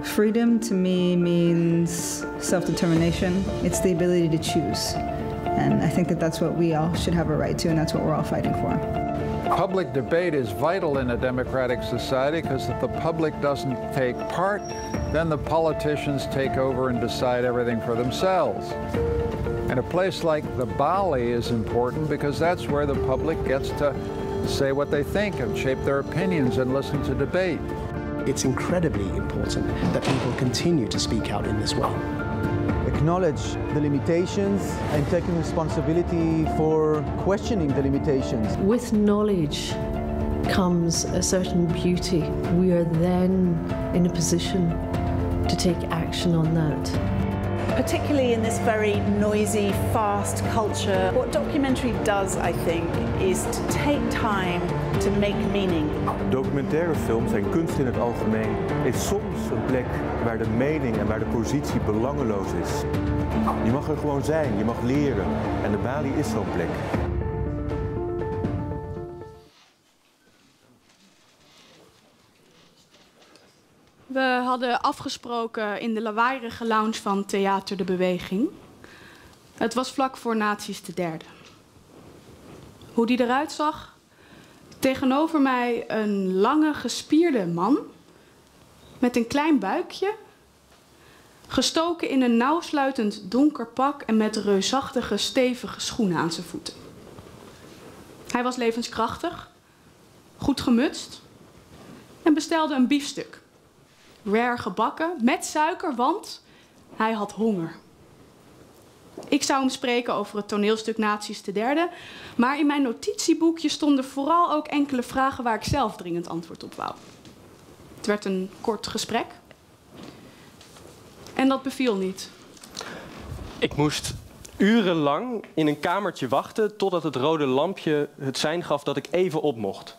Freedom to me means self-determination. It's the ability to choose. And I think that that's what we all should have a right to, and that's what we're all fighting for. Public debate is vital in a democratic society because if the public doesn't take part, then the politicians take over and decide everything for themselves. And a place like the Bali is important because that's where the public gets to say what they think and shape their opinions and listen to debate. It's incredibly important that people continue to speak out in this way. Acknowledge the limitations and taking responsibility for questioning the limitations. With knowledge comes a certain beauty. We are then in a position to take action on that. Particularly in this very noisy, fast culture, what documentary does, I think, is to take time to make meaning. Documentaire films en kunst in het algemeen is soms een plek waar de mening en waar de positie belangeloos is. Je mag er gewoon zijn, je mag leren en de Bali is zo'n plek. We hadden afgesproken in de lawaaierige lounge van Theater de Beweging. Het was vlak voor Naties de Derde. Hoe die eruit zag? Tegenover mij een lange, gespierde man met een klein buikje, gestoken in een nauwsluitend donker pak en met reusachtige, stevige schoenen aan zijn voeten. Hij was levenskrachtig, goed gemutst en bestelde een biefstuk. Rare gebakken, met suiker, want hij had honger. Ik zou hem spreken over het toneelstuk Naties de Derde, maar in mijn notitieboekje stonden vooral ook enkele vragen waar ik zelf dringend antwoord op wou. Het werd een kort gesprek. En dat beviel niet. Ik moest urenlang in een kamertje wachten totdat het rode lampje het sein gaf dat ik even op mocht.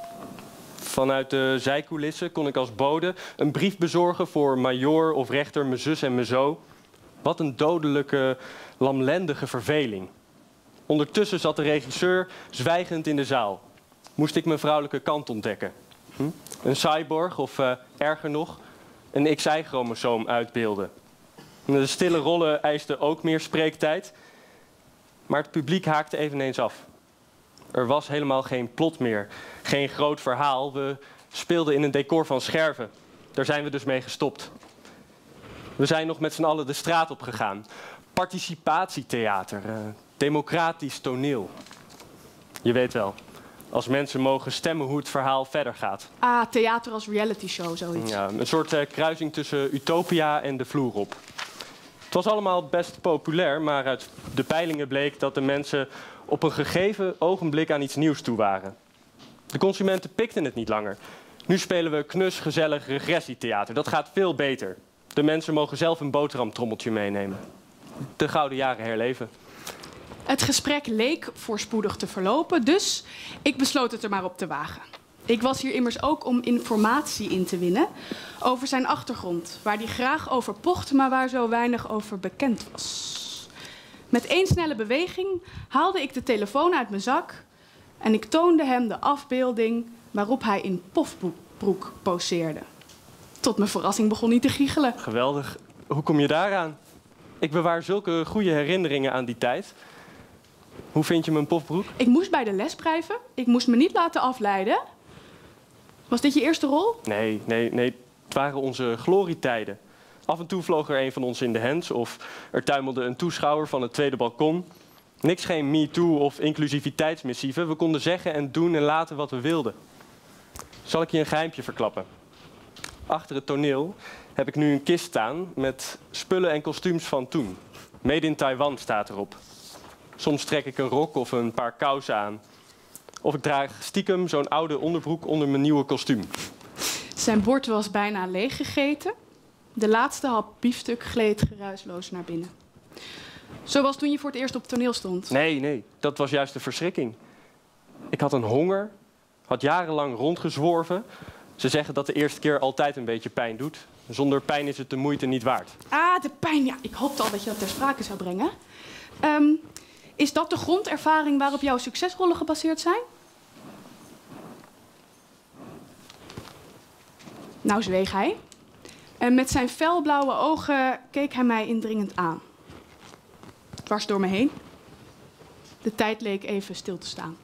Vanuit de zijcoulissen kon ik als bode een brief bezorgen voor majoor of rechter, mijn zus en mijn zo. Wat een dodelijke, lamlendige verveling. Ondertussen zat de regisseur zwijgend in de zaal. Moest ik mijn vrouwelijke kant ontdekken. Een cyborg of erger nog, een XY-chromosoom uitbeelden. De stille rollen eisten ook meer spreektijd. Maar het publiek haakte eveneens af. Er was helemaal geen plot meer, geen groot verhaal. We speelden in een decor van scherven. Daar zijn we dus mee gestopt. We zijn nog met z'n allen de straat op gegaan. Participatietheater, democratisch toneel. Je weet wel, als mensen mogen stemmen hoe het verhaal verder gaat. Ah, theater als reality show, zoiets. Ja, een soort kruising tussen Utopia en de vloer op. Het was allemaal best populair, maar uit de peilingen bleek dat de mensen op een gegeven ogenblik aan iets nieuws toe waren. De consumenten pikten het niet langer. Nu spelen we knus, gezellig regressietheater. Dat gaat veel beter. De mensen mogen zelf een boterhamtrommeltje meenemen. De gouden jaren herleven. Het gesprek leek voorspoedig te verlopen, dus ik besloot het er maar op te wagen. Ik was hier immers ook om informatie in te winnen over zijn achtergrond, waar hij graag over pocht, maar waar zo weinig over bekend was. Met één snelle beweging haalde ik de telefoon uit mijn zak en ik toonde hem de afbeelding waarop hij in pofbroek poseerde. Tot mijn verrassing begon hij te giechelen. Geweldig. Hoe kom je daaraan? Ik bewaar zulke goede herinneringen aan die tijd. Hoe vind je mijn pofbroek? Ik moest bij de les blijven. Ik moest me niet laten afleiden. Was dit je eerste rol? Nee. Het waren onze glorietijden. Af en toe vloog er een van ons in de hens of er tuimelde een toeschouwer van het tweede balkon. Niks geen MeToo of inclusiviteitsmissieven. We konden zeggen en doen en laten wat we wilden. Zal ik je een geheimpje verklappen? Achter het toneel heb ik nu een kist staan met spullen en kostuums van toen. Made in Taiwan staat erop. Soms trek ik een rok of een paar kousen aan. Of ik draag stiekem zo'n oude onderbroek onder mijn nieuwe kostuum. Zijn bord was bijna leeggegeten. De laatste hap biefstuk gleed geruisloos naar binnen. Zoals toen je voor het eerst op het toneel stond. Nee, dat was juist de verschrikking. Ik had een honger, had jarenlang rondgezworven. Ze zeggen dat de eerste keer altijd een beetje pijn doet. Zonder pijn is het de moeite niet waard. Ah, de pijn. Ja, ik hoopte al dat je dat ter sprake zou brengen. Is dat de grondervaring waarop jouw succesrollen gebaseerd zijn? Nou zweeg hij. En met zijn felblauwe ogen keek hij mij indringend aan. Dwars door me heen. De tijd leek even stil te staan.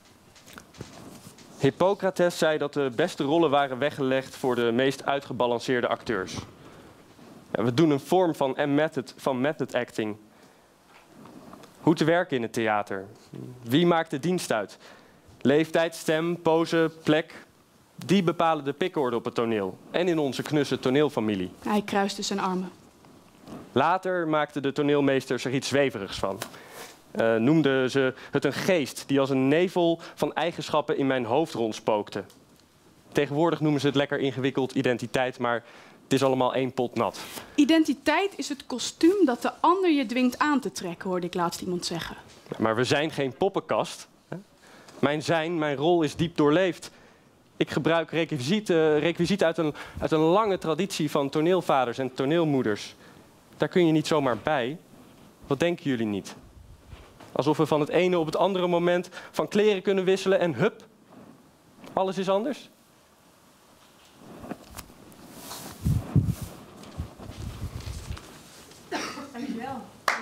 Hippocrates zei dat de beste rollen waren weggelegd voor de meest uitgebalanceerde acteurs. Ja, we doen een vorm van method acting. Hoe te werken in het theater. Wie maakt de dienst uit? Leeftijd, stem, pose, plek. Die bepalen de pikorde op het toneel. En in onze knusse toneelfamilie. Hij kruiste zijn armen. Later maakten de toneelmeesters er iets zweverigs van. Noemden ze het een geest die als een nevel van eigenschappen in mijn hoofd rondspookte. Tegenwoordig noemen ze het lekker ingewikkeld identiteit, maar het is allemaal één pot nat. Identiteit is het kostuum dat de ander je dwingt aan te trekken, hoorde ik laatst iemand zeggen. Maar we zijn geen poppenkast. Mijn zijn, mijn rol is diep doorleefd. Ik gebruik requisiet uit een lange traditie van toneelvaders en toneelmoeders. Daar kun je niet zomaar bij. Wat denken jullie niet? Alsof we van het ene op het andere moment van kleren kunnen wisselen en hup, alles is anders. Dankjewel.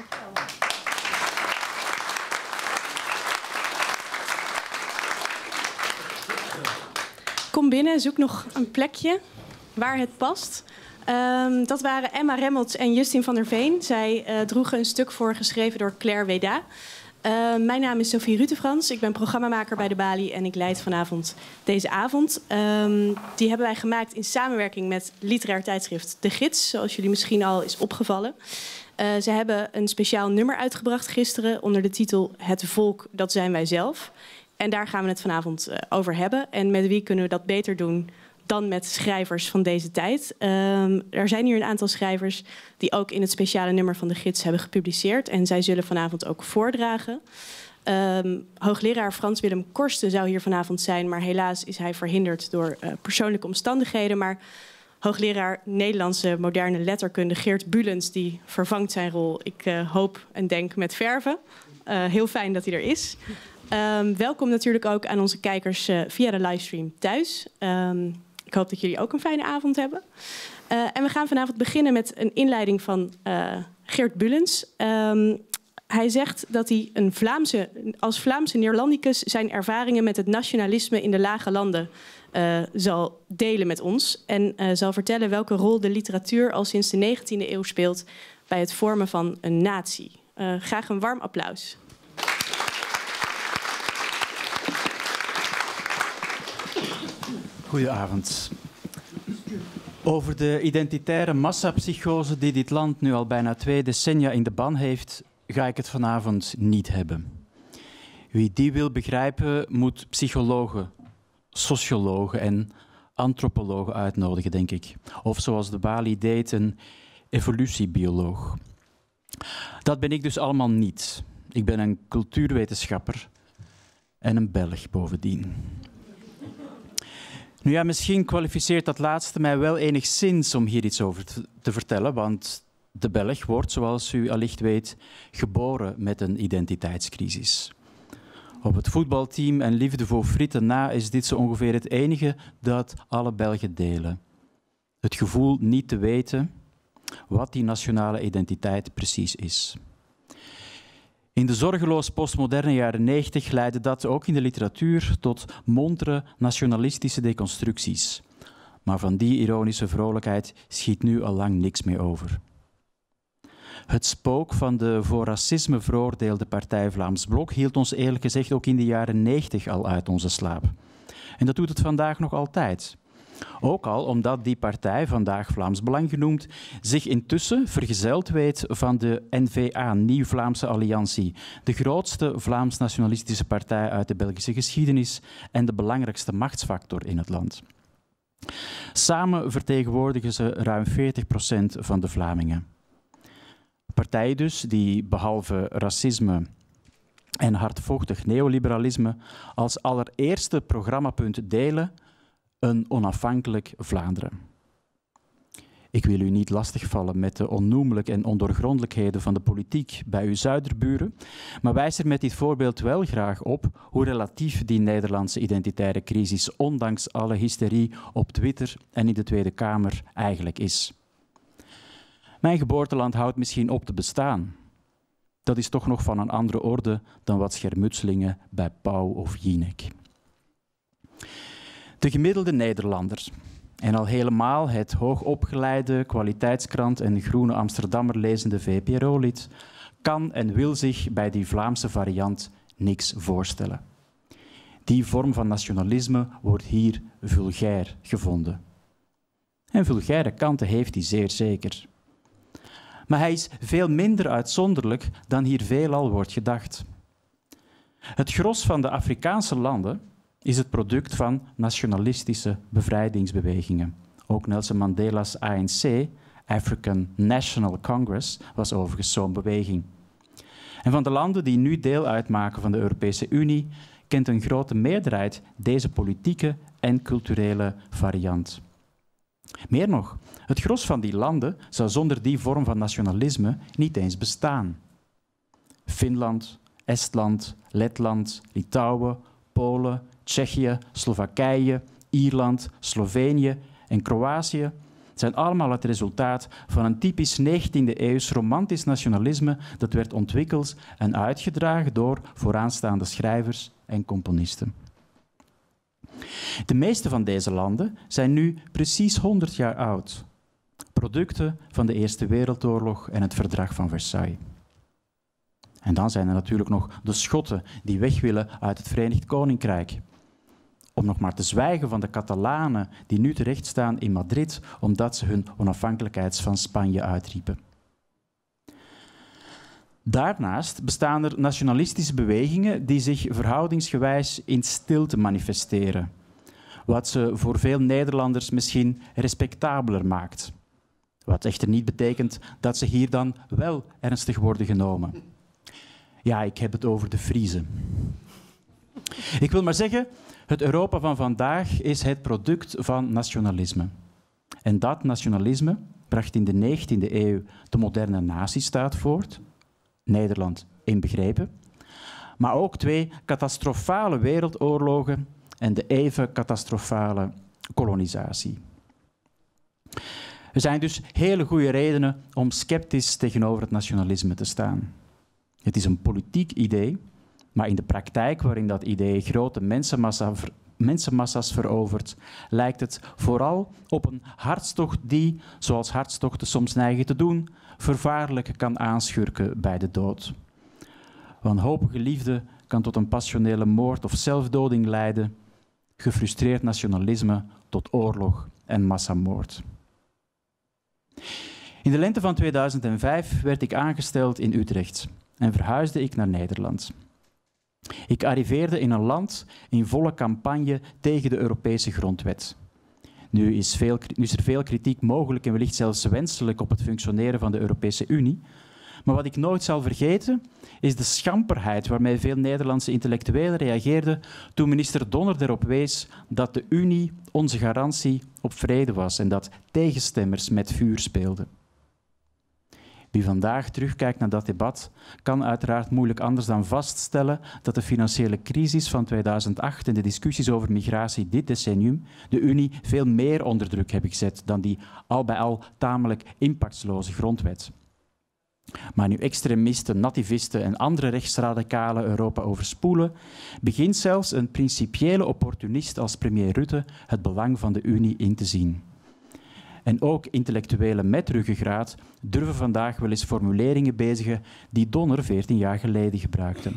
Kom binnen, zoek nog een plekje waar het past. Dat waren Emma Remmelts en Justin van der Veen. Zij droegen een stuk voor, geschreven door Claire Weda. Mijn naam is Sophie Rutefrans. Ik ben programmamaker bij de Bali en ik leid vanavond deze avond. Die hebben wij gemaakt in samenwerking met literair tijdschrift De Gids, zoals jullie misschien al is opgevallen. Ze hebben een speciaal nummer uitgebracht gisteren onder de titel Het Volk, dat zijn wij zelf. En daar gaan we het vanavond over hebben. En met wie kunnen we dat beter doen dan met schrijvers van deze tijd. Er zijn hier een aantal schrijvers die ook in het speciale nummer van De Gids hebben gepubliceerd. En zij zullen vanavond ook voordragen. Hoogleraar Frans Willem Korsten zou hier vanavond zijn, maar helaas is hij verhinderd door persoonlijke omstandigheden. Maar hoogleraar Nederlandse moderne letterkunde Geert Bulens, die vervangt zijn rol, ik hoop en denk, met verven. Heel fijn dat hij er is. Welkom natuurlijk ook aan onze kijkers via de livestream thuis. Ik hoop dat jullie ook een fijne avond hebben. En we gaan vanavond beginnen met een inleiding van Geert Bulens. Hij zegt dat hij als Vlaamse Neerlandicus zijn ervaringen met het nationalisme in de lage landen zal delen met ons. En zal vertellen welke rol de literatuur al sinds de 19e eeuw speelt bij het vormen van een natie. Graag een warm applaus. Goedenavond. Over de identitaire massapsychose die dit land nu al bijna 2 decennia in de ban heeft, ga ik het vanavond niet hebben. Wie die wil begrijpen, moet psychologen, sociologen en antropologen uitnodigen, denk ik. Of zoals de Bali deed, een evolutiebioloog. Dat ben ik dus allemaal niet. Ik ben een cultuurwetenschapper en een Belg bovendien. Nu ja, misschien kwalificeert dat laatste mij wel enigszins om hier iets over te vertellen, want de Belg wordt, zoals u allicht weet, geboren met een identiteitscrisis. Op het voetbalteam en liefde voor frieten na is dit zo ongeveer het enige dat alle Belgen delen. Het gevoel niet te weten wat die nationale identiteit precies is. In de zorgeloos postmoderne jaren 90 leidde dat ook in de literatuur tot montere nationalistische deconstructies. Maar van die ironische vrolijkheid schiet nu al lang niks meer over. Het spook van de voor racisme veroordeelde partij Vlaams Blok hield ons eerlijk gezegd ook in de jaren 90 al uit onze slaap. En dat doet het vandaag nog altijd. Ook al omdat die partij, vandaag Vlaams Belang genoemd, zich intussen vergezeld weet van de N-VA, Nieuw Vlaamse Alliantie, de grootste Vlaams-nationalistische partij uit de Belgische geschiedenis en de belangrijkste machtsfactor in het land. Samen vertegenwoordigen ze ruim 40% van de Vlamingen. Partijen dus die behalve racisme en hardvochtig neoliberalisme als allereerste programmapunt delen een onafhankelijk Vlaanderen. Ik wil u niet lastigvallen met de onnoemelijke en ondoorgrondelijkheden van de politiek bij uw zuiderburen, maar wijs er met dit voorbeeld wel graag op hoe relatief die Nederlandse identitaire crisis, ondanks alle hysterie op Twitter en in de Tweede Kamer, eigenlijk is. Mijn geboorteland houdt misschien op te bestaan. Dat is toch nog van een andere orde dan wat schermutselingen bij Pauw of Jinek. De gemiddelde Nederlander, en al helemaal het hoogopgeleide, kwaliteitskrant en groene Amsterdammer lezende VPRO-lid, kan en wil zich bij die Vlaamse variant niks voorstellen. Die vorm van nationalisme wordt hier vulgair gevonden. En vulgaire kanten heeft hij zeer zeker. Maar hij is veel minder uitzonderlijk dan hier veelal wordt gedacht. Het gros van de Afrikaanse landen is het product van nationalistische bevrijdingsbewegingen. Ook Nelson Mandela's ANC, African National Congress, was overigens zo'n beweging. En van de landen die nu deel uitmaken van de Europese Unie, kent een grote meerderheid deze politieke en culturele variant. Meer nog, het gros van die landen zou zonder die vorm van nationalisme niet eens bestaan. Finland, Estland, Letland, Litouwen, Polen, Tsjechië, Slowakije, Ierland, Slovenië en Kroatië zijn allemaal het resultaat van een typisch 19e-eeuws romantisch nationalisme dat werd ontwikkeld en uitgedragen door vooraanstaande schrijvers en componisten. De meeste van deze landen zijn nu precies 100 jaar oud. Producten van de Eerste Wereldoorlog en het Verdrag van Versailles. En dan zijn er natuurlijk nog de Schotten die weg willen uit het Verenigd Koninkrijk. Om nog maar te zwijgen van de Catalanen die nu terechtstaan in Madrid omdat ze hun onafhankelijkheid van Spanje uitriepen. Daarnaast bestaan er nationalistische bewegingen die zich verhoudingsgewijs in stilte manifesteren, wat ze voor veel Nederlanders misschien respectabeler maakt. Wat echter niet betekent dat ze hier dan wel ernstig worden genomen. Ja, ik heb het over de Friezen. Ik wil maar zeggen, het Europa van vandaag is het product van nationalisme. En dat nationalisme bracht in de 19e eeuw de moderne natiestaat voort, Nederland inbegrepen, maar ook 2 catastrofale wereldoorlogen en de even catastrofale kolonisatie. Er zijn dus hele goede redenen om sceptisch tegenover het nationalisme te staan. Het is een politiek idee, maar in de praktijk waarin dat idee grote mensenmassa's verovert, lijkt het vooral op een hartstocht die, zoals hartstochten soms neigen te doen, vervaarlijk kan aanschurken bij de dood. Wanhopige liefde kan tot een passionele moord of zelfdoding leiden, gefrustreerd nationalisme tot oorlog en massamoord. In de lente van 2005 werd ik aangesteld in Utrecht en verhuisde ik naar Nederland. Ik arriveerde in een land in volle campagne tegen de Europese grondwet. Nu is er veel kritiek mogelijk en wellicht zelfs wenselijk op het functioneren van de Europese Unie. Maar wat ik nooit zal vergeten, is de schamperheid waarmee veel Nederlandse intellectuelen reageerden toen minister Donner erop wees dat de Unie onze garantie op vrede was en dat tegenstemmers met vuur speelden. Wie vandaag terugkijkt naar dat debat, kan uiteraard moeilijk anders dan vaststellen dat de financiële crisis van 2008 en de discussies over migratie dit decennium de Unie veel meer onder druk hebben gezet dan die al bij al tamelijk impactsloze grondwet. Maar nu extremisten, nativisten en andere rechtsradicalen Europa overspoelen, begint zelfs een principiële opportunist als premier Rutte het belang van de Unie in te zien. En ook intellectuelen met ruggengraat durven vandaag wel eens formuleringen bezigen die Donner 14 jaar geleden gebruikte.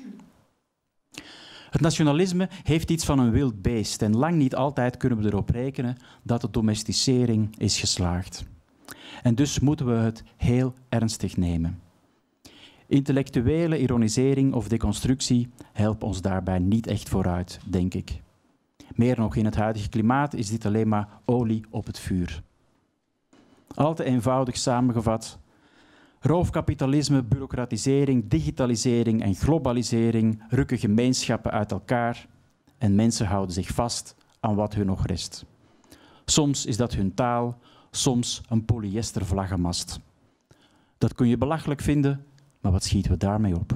Het nationalisme heeft iets van een wild beest en lang niet altijd kunnen we erop rekenen dat de domesticering is geslaagd. En dus moeten we het heel ernstig nemen. Intellectuele ironisering of deconstructie helpen ons daarbij niet echt vooruit, denk ik. Meer nog, in het huidige klimaat is dit alleen maar olie op het vuur. Al te eenvoudig samengevat: roofkapitalisme, bureaucratisering, digitalisering en globalisering rukken gemeenschappen uit elkaar en mensen houden zich vast aan wat hun nog rest. Soms is dat hun taal, soms een polyestervlaggenmast. Dat kun je belachelijk vinden, maar wat schieten we daarmee op?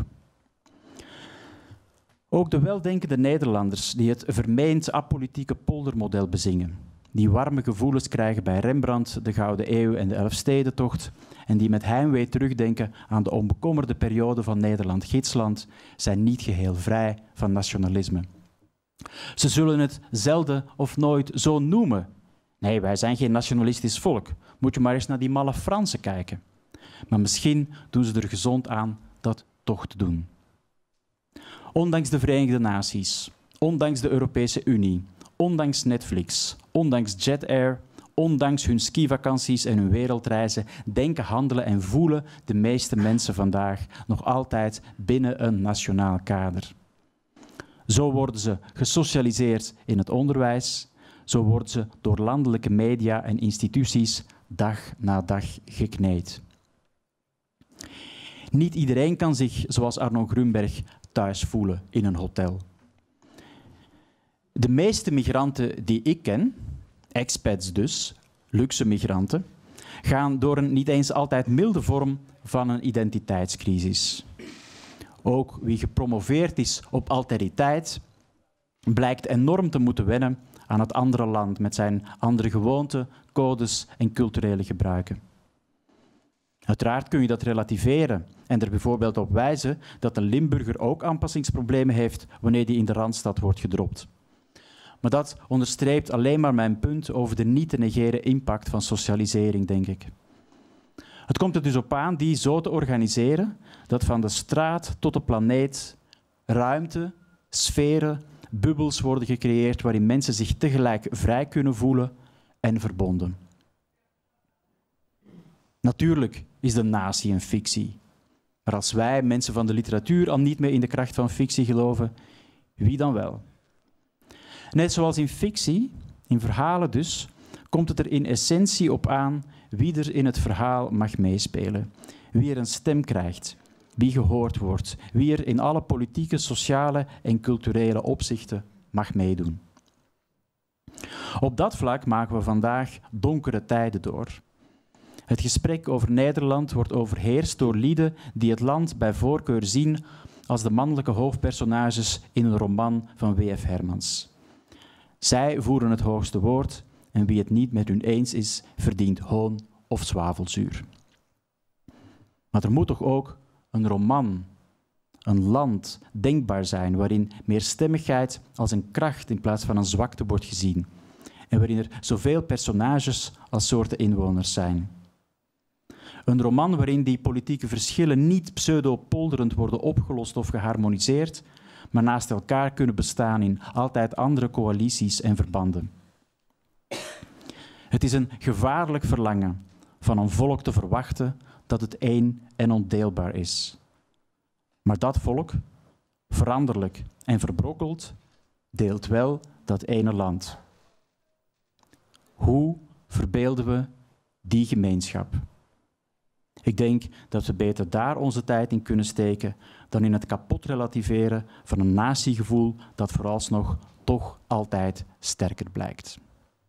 Ook de weldenkende Nederlanders die het vermeend apolitieke poldermodel bezingen, die warme gevoelens krijgen bij Rembrandt, de Gouden Eeuw en de Elfstedentocht, en die met heimwee terugdenken aan de onbekommerde periode van Nederland-Gidsland, zijn niet geheel vrij van nationalisme. Ze zullen het zelden of nooit zo noemen. Nee, wij zijn geen nationalistisch volk. Moet je maar eens naar die malle Fransen kijken. Maar misschien doen ze er gezond aan dat toch te doen. Ondanks de Verenigde Naties, ondanks de Europese Unie, ondanks Netflix, ondanks Jet Air, ondanks hun skivakanties en hun wereldreizen, denken, handelen en voelen de meeste mensen vandaag nog altijd binnen een nationaal kader. Zo worden ze gesocialiseerd in het onderwijs, zo worden ze door landelijke media en instituties dag na dag gekneed. Niet iedereen kan zich, zoals Arno Grunberg, thuis voelen in een hotel. De meeste migranten die ik ken, expats dus, luxe migranten, gaan door een niet eens altijd milde vorm van een identiteitscrisis. Ook wie gepromoveerd is op alteriteit, blijkt enorm te moeten wennen aan het andere land met zijn andere gewoonten, codes en culturele gebruiken. Uiteraard kun je dat relativeren en er bijvoorbeeld op wijzen dat een Limburger ook aanpassingsproblemen heeft wanneer die in de Randstad wordt gedropt. Maar dat onderstreept alleen maar mijn punt over de niet te negeren impact van socialisering, denk ik. Het komt er dus op aan die zo te organiseren dat van de straat tot de planeet ruimte, sferen, bubbels worden gecreëerd waarin mensen zich tegelijk vrij kunnen voelen en verbonden. Natuurlijk is de natie een fictie. Maar als wij, mensen van de literatuur, al niet meer in de kracht van fictie geloven, wie dan wel? Net zoals in fictie, in verhalen dus, komt het er in essentie op aan wie er in het verhaal mag meespelen, wie er een stem krijgt, wie gehoord wordt, wie er in alle politieke, sociale en culturele opzichten mag meedoen. Op dat vlak maken we vandaag donkere tijden door. Het gesprek over Nederland wordt overheerst door lieden die het land bij voorkeur zien als de mannelijke hoofdpersonages in een roman van W.F. Hermans. Zij voeren het hoogste woord en wie het niet met hun eens is, verdient hoon of zwavelzuur. Maar er moet toch ook een roman, een land denkbaar zijn waarin meerstemmigheid als een kracht in plaats van een zwakte wordt gezien en waarin er zoveel personages als soorten inwoners zijn. Een roman waarin die politieke verschillen niet pseudo-polderend worden opgelost of geharmoniseerd, maar naast elkaar kunnen bestaan in altijd andere coalities en verbanden. Het is een gevaarlijk verlangen van een volk te verwachten dat het één en ondeelbaar is. Maar dat volk, veranderlijk en verbrokkeld, deelt wel dat ene land. Hoe verbeelden we die gemeenschap? Ik denk dat we beter daar onze tijd in kunnen steken dan in het kapot relativeren van een natiegevoel dat vooralsnog toch altijd sterker blijkt.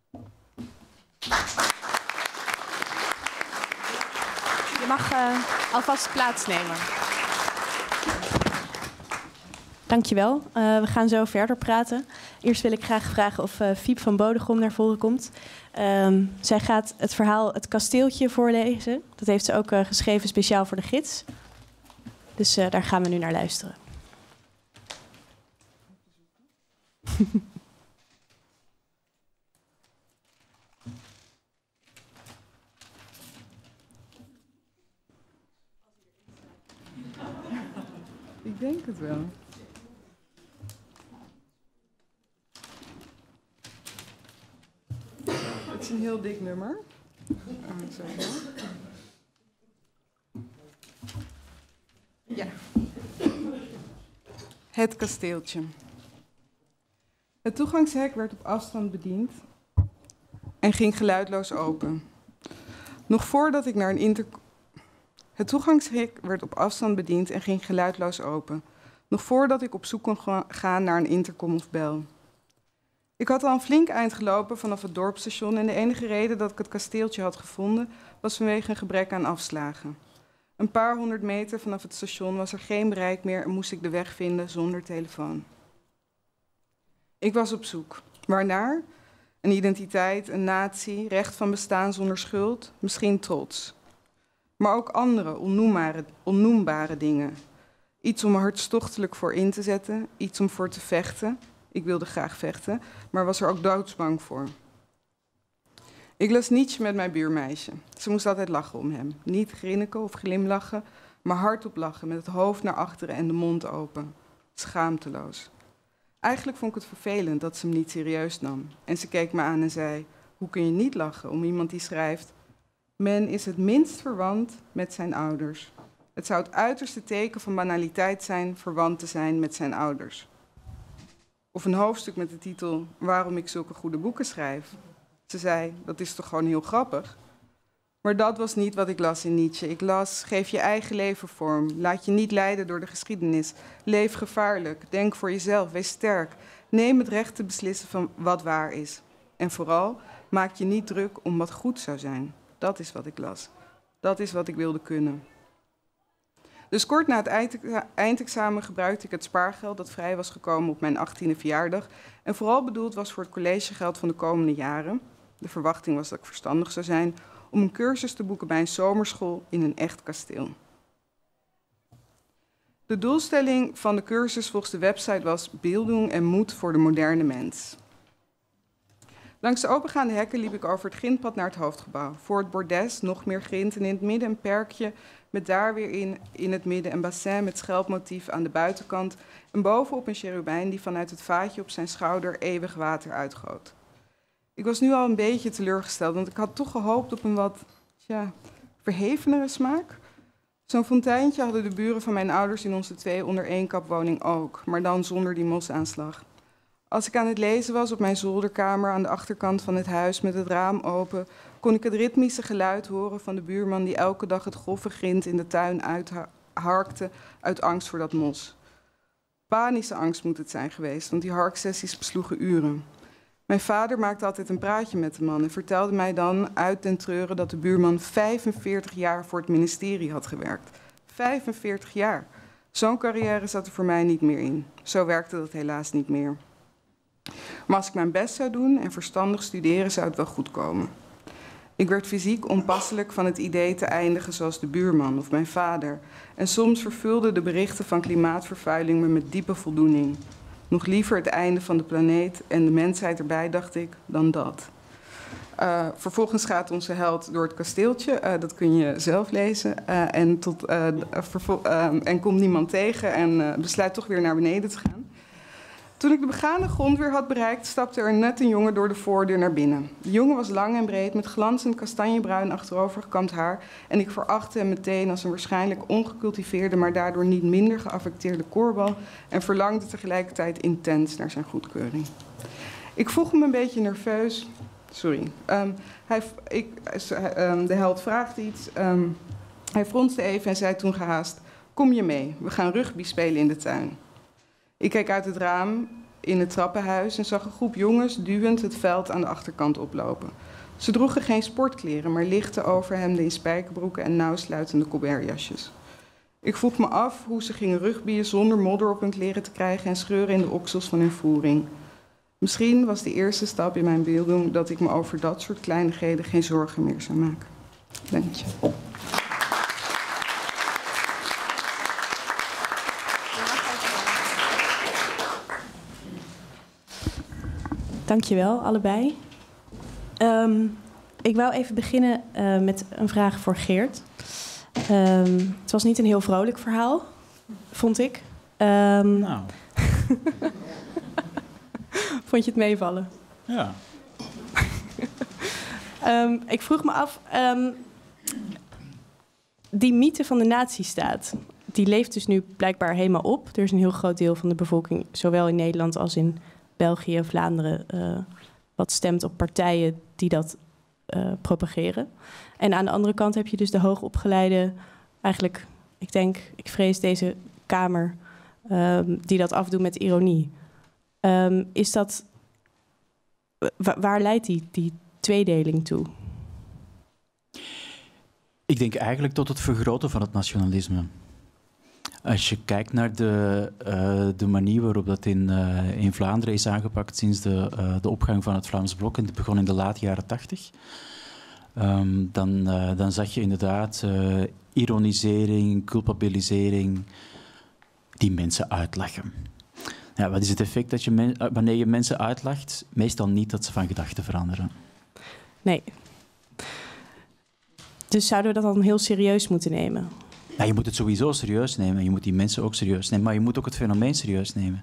Je mag alvast plaatsnemen. Dankjewel. We gaan zo verder praten. Eerst wil ik graag vragen of Fiep van Bodegom naar voren komt. Zij gaat het verhaal Het Kasteeltje voorlezen. Dat heeft ze ook geschreven speciaal voor de gids. Dus daar gaan we nu naar luisteren. Ik denk het wel. Het is een heel dik nummer. Ja. Het kasteeltje. Het toegangshek werd op afstand bediend en ging geluidloos open. Nog voordat ik naar een Het toegangshek werd op afstand bediend en ging geluidloos open. Nog voordat ik op zoek kon gaan naar een intercom of bel. Ik had al een flink eind gelopen vanaf het dorpsstation en de enige reden dat ik het kasteeltje had gevonden was vanwege een gebrek aan afslagen. Een paar 100 meter vanaf het station was er geen bereik meer en moest ik de weg vinden zonder telefoon. Ik was op zoek. Waarnaar? Een identiteit, een natie, recht van bestaan zonder schuld, misschien trots. Maar ook andere onnoembare dingen. Iets om hartstochtelijk voor in te zetten, iets om voor te vechten. Ik wilde graag vechten, maar was er ook doodsbang voor. Ik las Nietzsche met mijn buurmeisje. Ze moest altijd lachen om hem. Niet grinniken of glimlachen, maar hardop lachen met het hoofd naar achteren en de mond open. Schaamteloos. Eigenlijk vond ik het vervelend dat ze hem niet serieus nam. En ze keek me aan en zei, hoe kun je niet lachen om iemand die schrijft, men is het minst verwant met zijn ouders. Het zou het uiterste teken van banaliteit zijn verwant te zijn met zijn ouders. Of een hoofdstuk met de titel Waarom ik zulke goede boeken schrijf. Ze zei, dat is toch gewoon heel grappig? Maar dat was niet wat ik las in Nietzsche. Ik las, geef je eigen leven vorm. Laat je niet leiden door de geschiedenis. Leef gevaarlijk. Denk voor jezelf. Wees sterk. Neem het recht te beslissen van wat waar is. En vooral, maak je niet druk om wat goed zou zijn. Dat is wat ik las. Dat is wat ik wilde kunnen. Dus kort na het eindexamen gebruikte ik het spaargeld dat vrij was gekomen op mijn 18e verjaardag en vooral bedoeld was voor het collegegeld van de komende jaren. De verwachting was dat ik verstandig zou zijn om een cursus te boeken bij een zomerschool in een echt kasteel. De doelstelling van de cursus volgens de website was Bildung en moed voor de moderne mens. Langs de opengaande hekken liep ik over het grindpad naar het hoofdgebouw. Voor het bordes nog meer grind en in het midden een perkje met daar weer in het midden een bassin met schelpmotief aan de buitenkant en bovenop een cherubijn die vanuit het vaatje op zijn schouder eeuwig water uitgoot. Ik was nu al een beetje teleurgesteld, want ik had toch gehoopt op een wat verhevenere smaak. Zo'n fonteintje hadden de buren van mijn ouders in onze 2 onder 1 kap woning ook, maar dan zonder die mosaanslag. Als ik aan het lezen was op mijn zolderkamer aan de achterkant van het huis met het raam open, kon ik het ritmische geluid horen van de buurman die elke dag het grove grind in de tuin uitharkte uit angst voor dat mos. Panische angst moet het zijn geweest, want die harksessies besloegen uren. Mijn vader maakte altijd een praatje met de man en vertelde mij dan uit den treuren dat de buurman 45 jaar voor het ministerie had gewerkt. 45 jaar. Zo'n carrière zat er voor mij niet meer in. Zo werkte dat helaas niet meer. Maar als ik mijn best zou doen en verstandig studeren, zou het wel goed komen. Ik werd fysiek onpasselijk van het idee te eindigen zoals de buurman of mijn vader. En soms vervulden de berichten van klimaatvervuiling me met diepe voldoening. Nog liever het einde van de planeet en de mensheid erbij, dacht ik, dan dat. Vervolgens gaat onze held door het kasteeltje, dat kun je zelf lezen, en komt niemand tegen en besluit toch weer naar beneden te gaan. Toen ik de begane grond weer had bereikt, stapte er net een jongen door de voordeur naar binnen. De jongen was lang en breed, met glanzend kastanjebruin achterovergekamd haar en ik verachtte hem meteen als een waarschijnlijk ongecultiveerde, maar daardoor niet minder geaffecteerde koorbal en verlangde tegelijkertijd intens naar zijn goedkeuring. Ik vroeg hem een beetje nerveus. Sorry. De held vraagde iets. Hij fronste even en zei toen gehaast, kom je mee, we gaan rugby spelen in de tuin. Ik keek uit het raam in het trappenhuis en zag een groep jongens duwend het veld aan de achterkant oplopen. Ze droegen geen sportkleren, maar lichte overhemden in spijkerbroeken en nauwsluitende colbertjasjes. Ik vroeg me af hoe ze gingen rugbyen zonder modder op hun kleren te krijgen en scheuren in de oksels van hun voering. Misschien was de eerste stap in mijn beelding dat ik me over dat soort kleinigheden geen zorgen meer zou maken. Dank je. Dankjewel, allebei. Ik wou even beginnen met een vraag voor Geert. Het was niet een heel vrolijk verhaal, vond ik. Nou. Vond je het meevallen? Ja. Ik vroeg me af, die mythe van de nazistaat, die leeft dus nu blijkbaar helemaal op. Er is een heel groot deel van de bevolking, zowel in Nederland als in België en Vlaanderen, wat stemt op partijen die dat propageren. En aan de andere kant heb je dus de hoogopgeleide, eigenlijk, ik vrees deze Kamer, die dat afdoen met ironie. Is dat, waar leidt die tweedeling toe? Ik denk eigenlijk tot het vergroten van het nationalisme. Als je kijkt naar de manier waarop dat in Vlaanderen is aangepakt sinds de opgang van het Vlaams Blok, en het begon in de late jaren 80, dan zag je inderdaad ironisering, culpabilisering, die mensen uitlachen. Ja, wat is het effect dat wanneer je mensen uitlacht? Meestal niet dat ze van gedachten veranderen. Nee. Dus zouden we dat dan heel serieus moeten nemen? Ja, je moet het sowieso serieus nemen. Je moet die mensen ook serieus nemen. Maar je moet ook het fenomeen serieus nemen.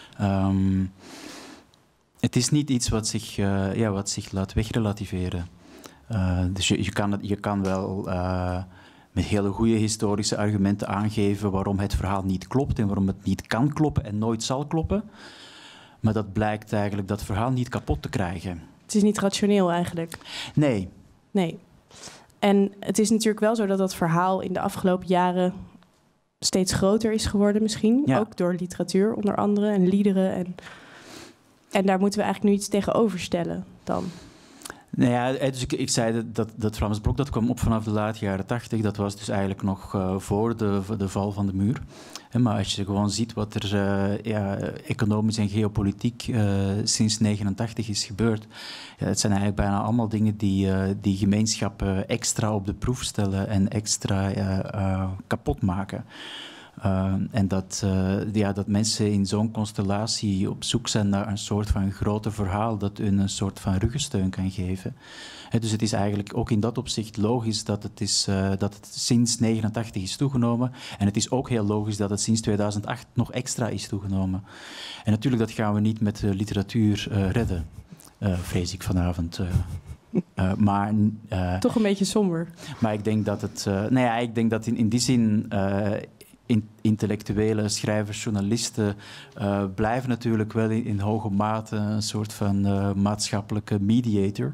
Het is niet iets wat zich laat wegrelativeren. Dus je kan wel met hele goede historische argumenten aangeven waarom het verhaal niet klopt en waarom het niet kan kloppen en nooit zal kloppen. Maar dat blijkt eigenlijk dat verhaal niet kapot te krijgen. Het is niet rationeel eigenlijk. Nee. Nee. En het is natuurlijk wel zo dat dat verhaal in de afgelopen jaren steeds groter is geworden misschien. Ja. Ook door literatuur onder andere en liederen. En daar moeten we eigenlijk nu iets tegenover stellen dan. Nou ja, dus ik zei dat Vlaams Blok dat kwam op vanaf de late jaren 80. Dat was dus eigenlijk nog voor de val van de muur. Maar als je gewoon ziet wat er economisch en geopolitiek sinds 1989 is gebeurd. Ja, het zijn eigenlijk bijna allemaal dingen die gemeenschappen extra op de proef stellen en extra kapot maken. En dat mensen in zo'n constellatie op zoek zijn naar een soort van groter verhaal dat hun een soort van ruggensteun kan geven. Dus het is eigenlijk ook in dat opzicht logisch dat het sinds 1989 is toegenomen. En het is ook heel logisch dat het sinds 2008 nog extra is toegenomen. En natuurlijk, dat gaan we niet met literatuur redden, vrees ik vanavond. Maar toch een beetje somber. Maar ik denk dat ik denk dat in die zin intellectuele schrijvers, journalisten blijven natuurlijk wel in hoge mate een soort van maatschappelijke mediator.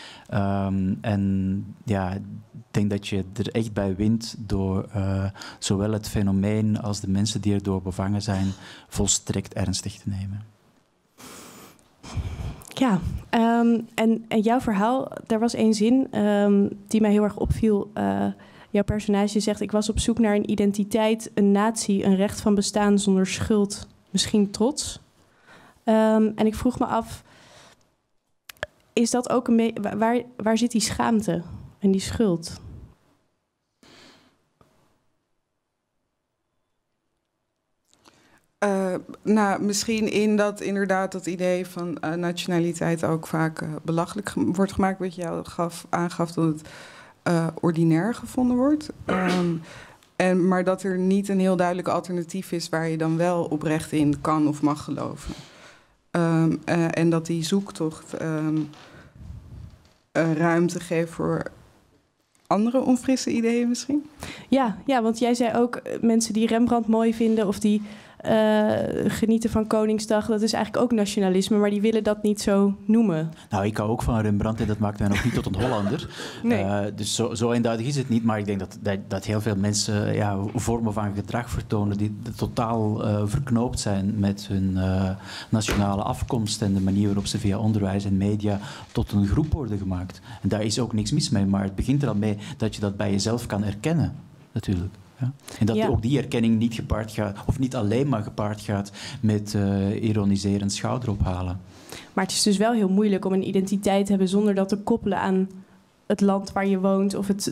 En ja, ik denk dat je er echt bij wint door zowel het fenomeen als de mensen die erdoor bevangen zijn volstrekt ernstig te nemen. Ja, en jouw verhaal, daar was één zin die mij heel erg opviel. Jouw personage zegt, ik was op zoek naar een identiteit, een natie, een recht van bestaan zonder schuld, misschien trots. En ik vroeg me af, is dat ook waar zit die schaamte en die schuld? Misschien in dat inderdaad dat idee van nationaliteit ook vaak belachelijk wordt gemaakt, wat je aangaf dat het ordinair gevonden wordt. Maar dat er niet een heel duidelijk alternatief is waar je dan wel oprecht in kan of mag geloven. En dat die zoektocht ruimte geeft voor andere onfrisse ideeën misschien? Ja, want jij zei ook mensen die Rembrandt mooi vinden of die genieten van Koningsdag, dat is eigenlijk ook nationalisme, maar die willen dat niet zo noemen. Nou, ik hou ook van Rembrandt en dat maakt mij nog niet tot een Hollander. Nee. Dus zo eenduidig is het niet, maar ik denk dat heel veel mensen vormen van gedrag vertonen die totaal verknoopt zijn met hun nationale afkomst en de manier waarop ze via onderwijs en media tot een groep worden gemaakt. En daar is ook niks mis mee, maar het begint er al mee dat je dat bij jezelf kan erkennen, natuurlijk. Ja? En dat ook die erkenning niet gepaard gaat, of niet alleen maar gepaard gaat met ironiserend schouderophalen. Maar het is dus wel heel moeilijk om een identiteit te hebben zonder dat te koppelen aan het land waar je woont of het.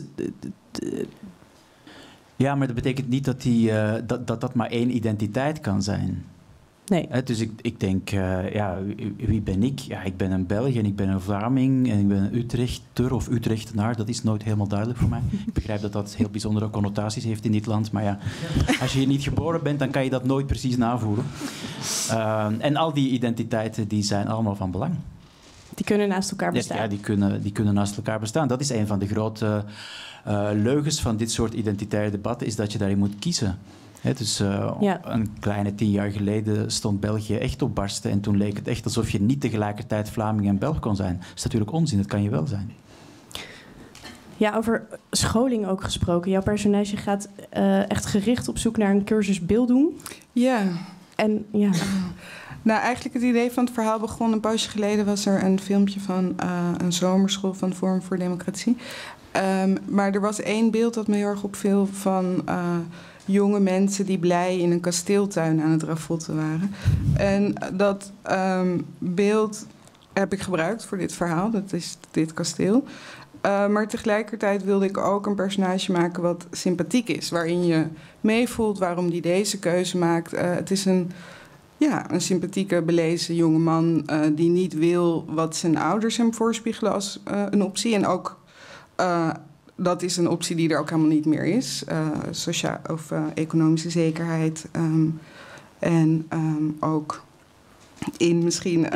Ja, maar dat betekent niet dat maar één identiteit kan zijn. Nee. Dus ik denk, wie ben ik? Ja, ik ben een Belg en ik ben een Vlaming en ik ben een Utrechter of Utrechtenaar. Dat is nooit helemaal duidelijk voor mij. Ik begrijp dat dat heel bijzondere connotaties heeft in dit land. Maar ja, als je hier niet geboren bent, dan kan je dat nooit precies navoeren. En al die identiteiten die zijn allemaal van belang. Die kunnen naast elkaar bestaan. Ja, die kunnen naast elkaar bestaan. Dat is een van de grote leugens van dit soort identitaire debatten, is dat je daarin moet kiezen. Dus een kleine 10 jaar geleden stond België echt op barsten en toen leek het echt alsof je niet tegelijkertijd Vlaming en Belg kon zijn. Dat is natuurlijk onzin, dat kan je wel zijn. Ja, over scholing ook gesproken. Jouw personage gaat echt gericht op zoek naar een cursus beelddoen. Ja. En ja. Nou, eigenlijk het idee van het verhaal begon een poosje geleden. Was er een filmpje van een zomerschool van Forum voor Democratie. Maar er was één beeld dat me heel erg opviel van jonge mensen die blij in een kasteeltuin aan het ravotten waren. En dat beeld heb ik gebruikt voor dit verhaal, dat is dit kasteel. Maar tegelijkertijd wilde ik ook een personage maken wat sympathiek is. Waarin je meevoelt waarom die deze keuze maakt. Het is een sympathieke, belezen jongeman die niet wil wat zijn ouders hem voorspiegelen als een optie. En ook dat is een optie die er ook helemaal niet meer is. Sociaal of economische zekerheid. En ook in misschien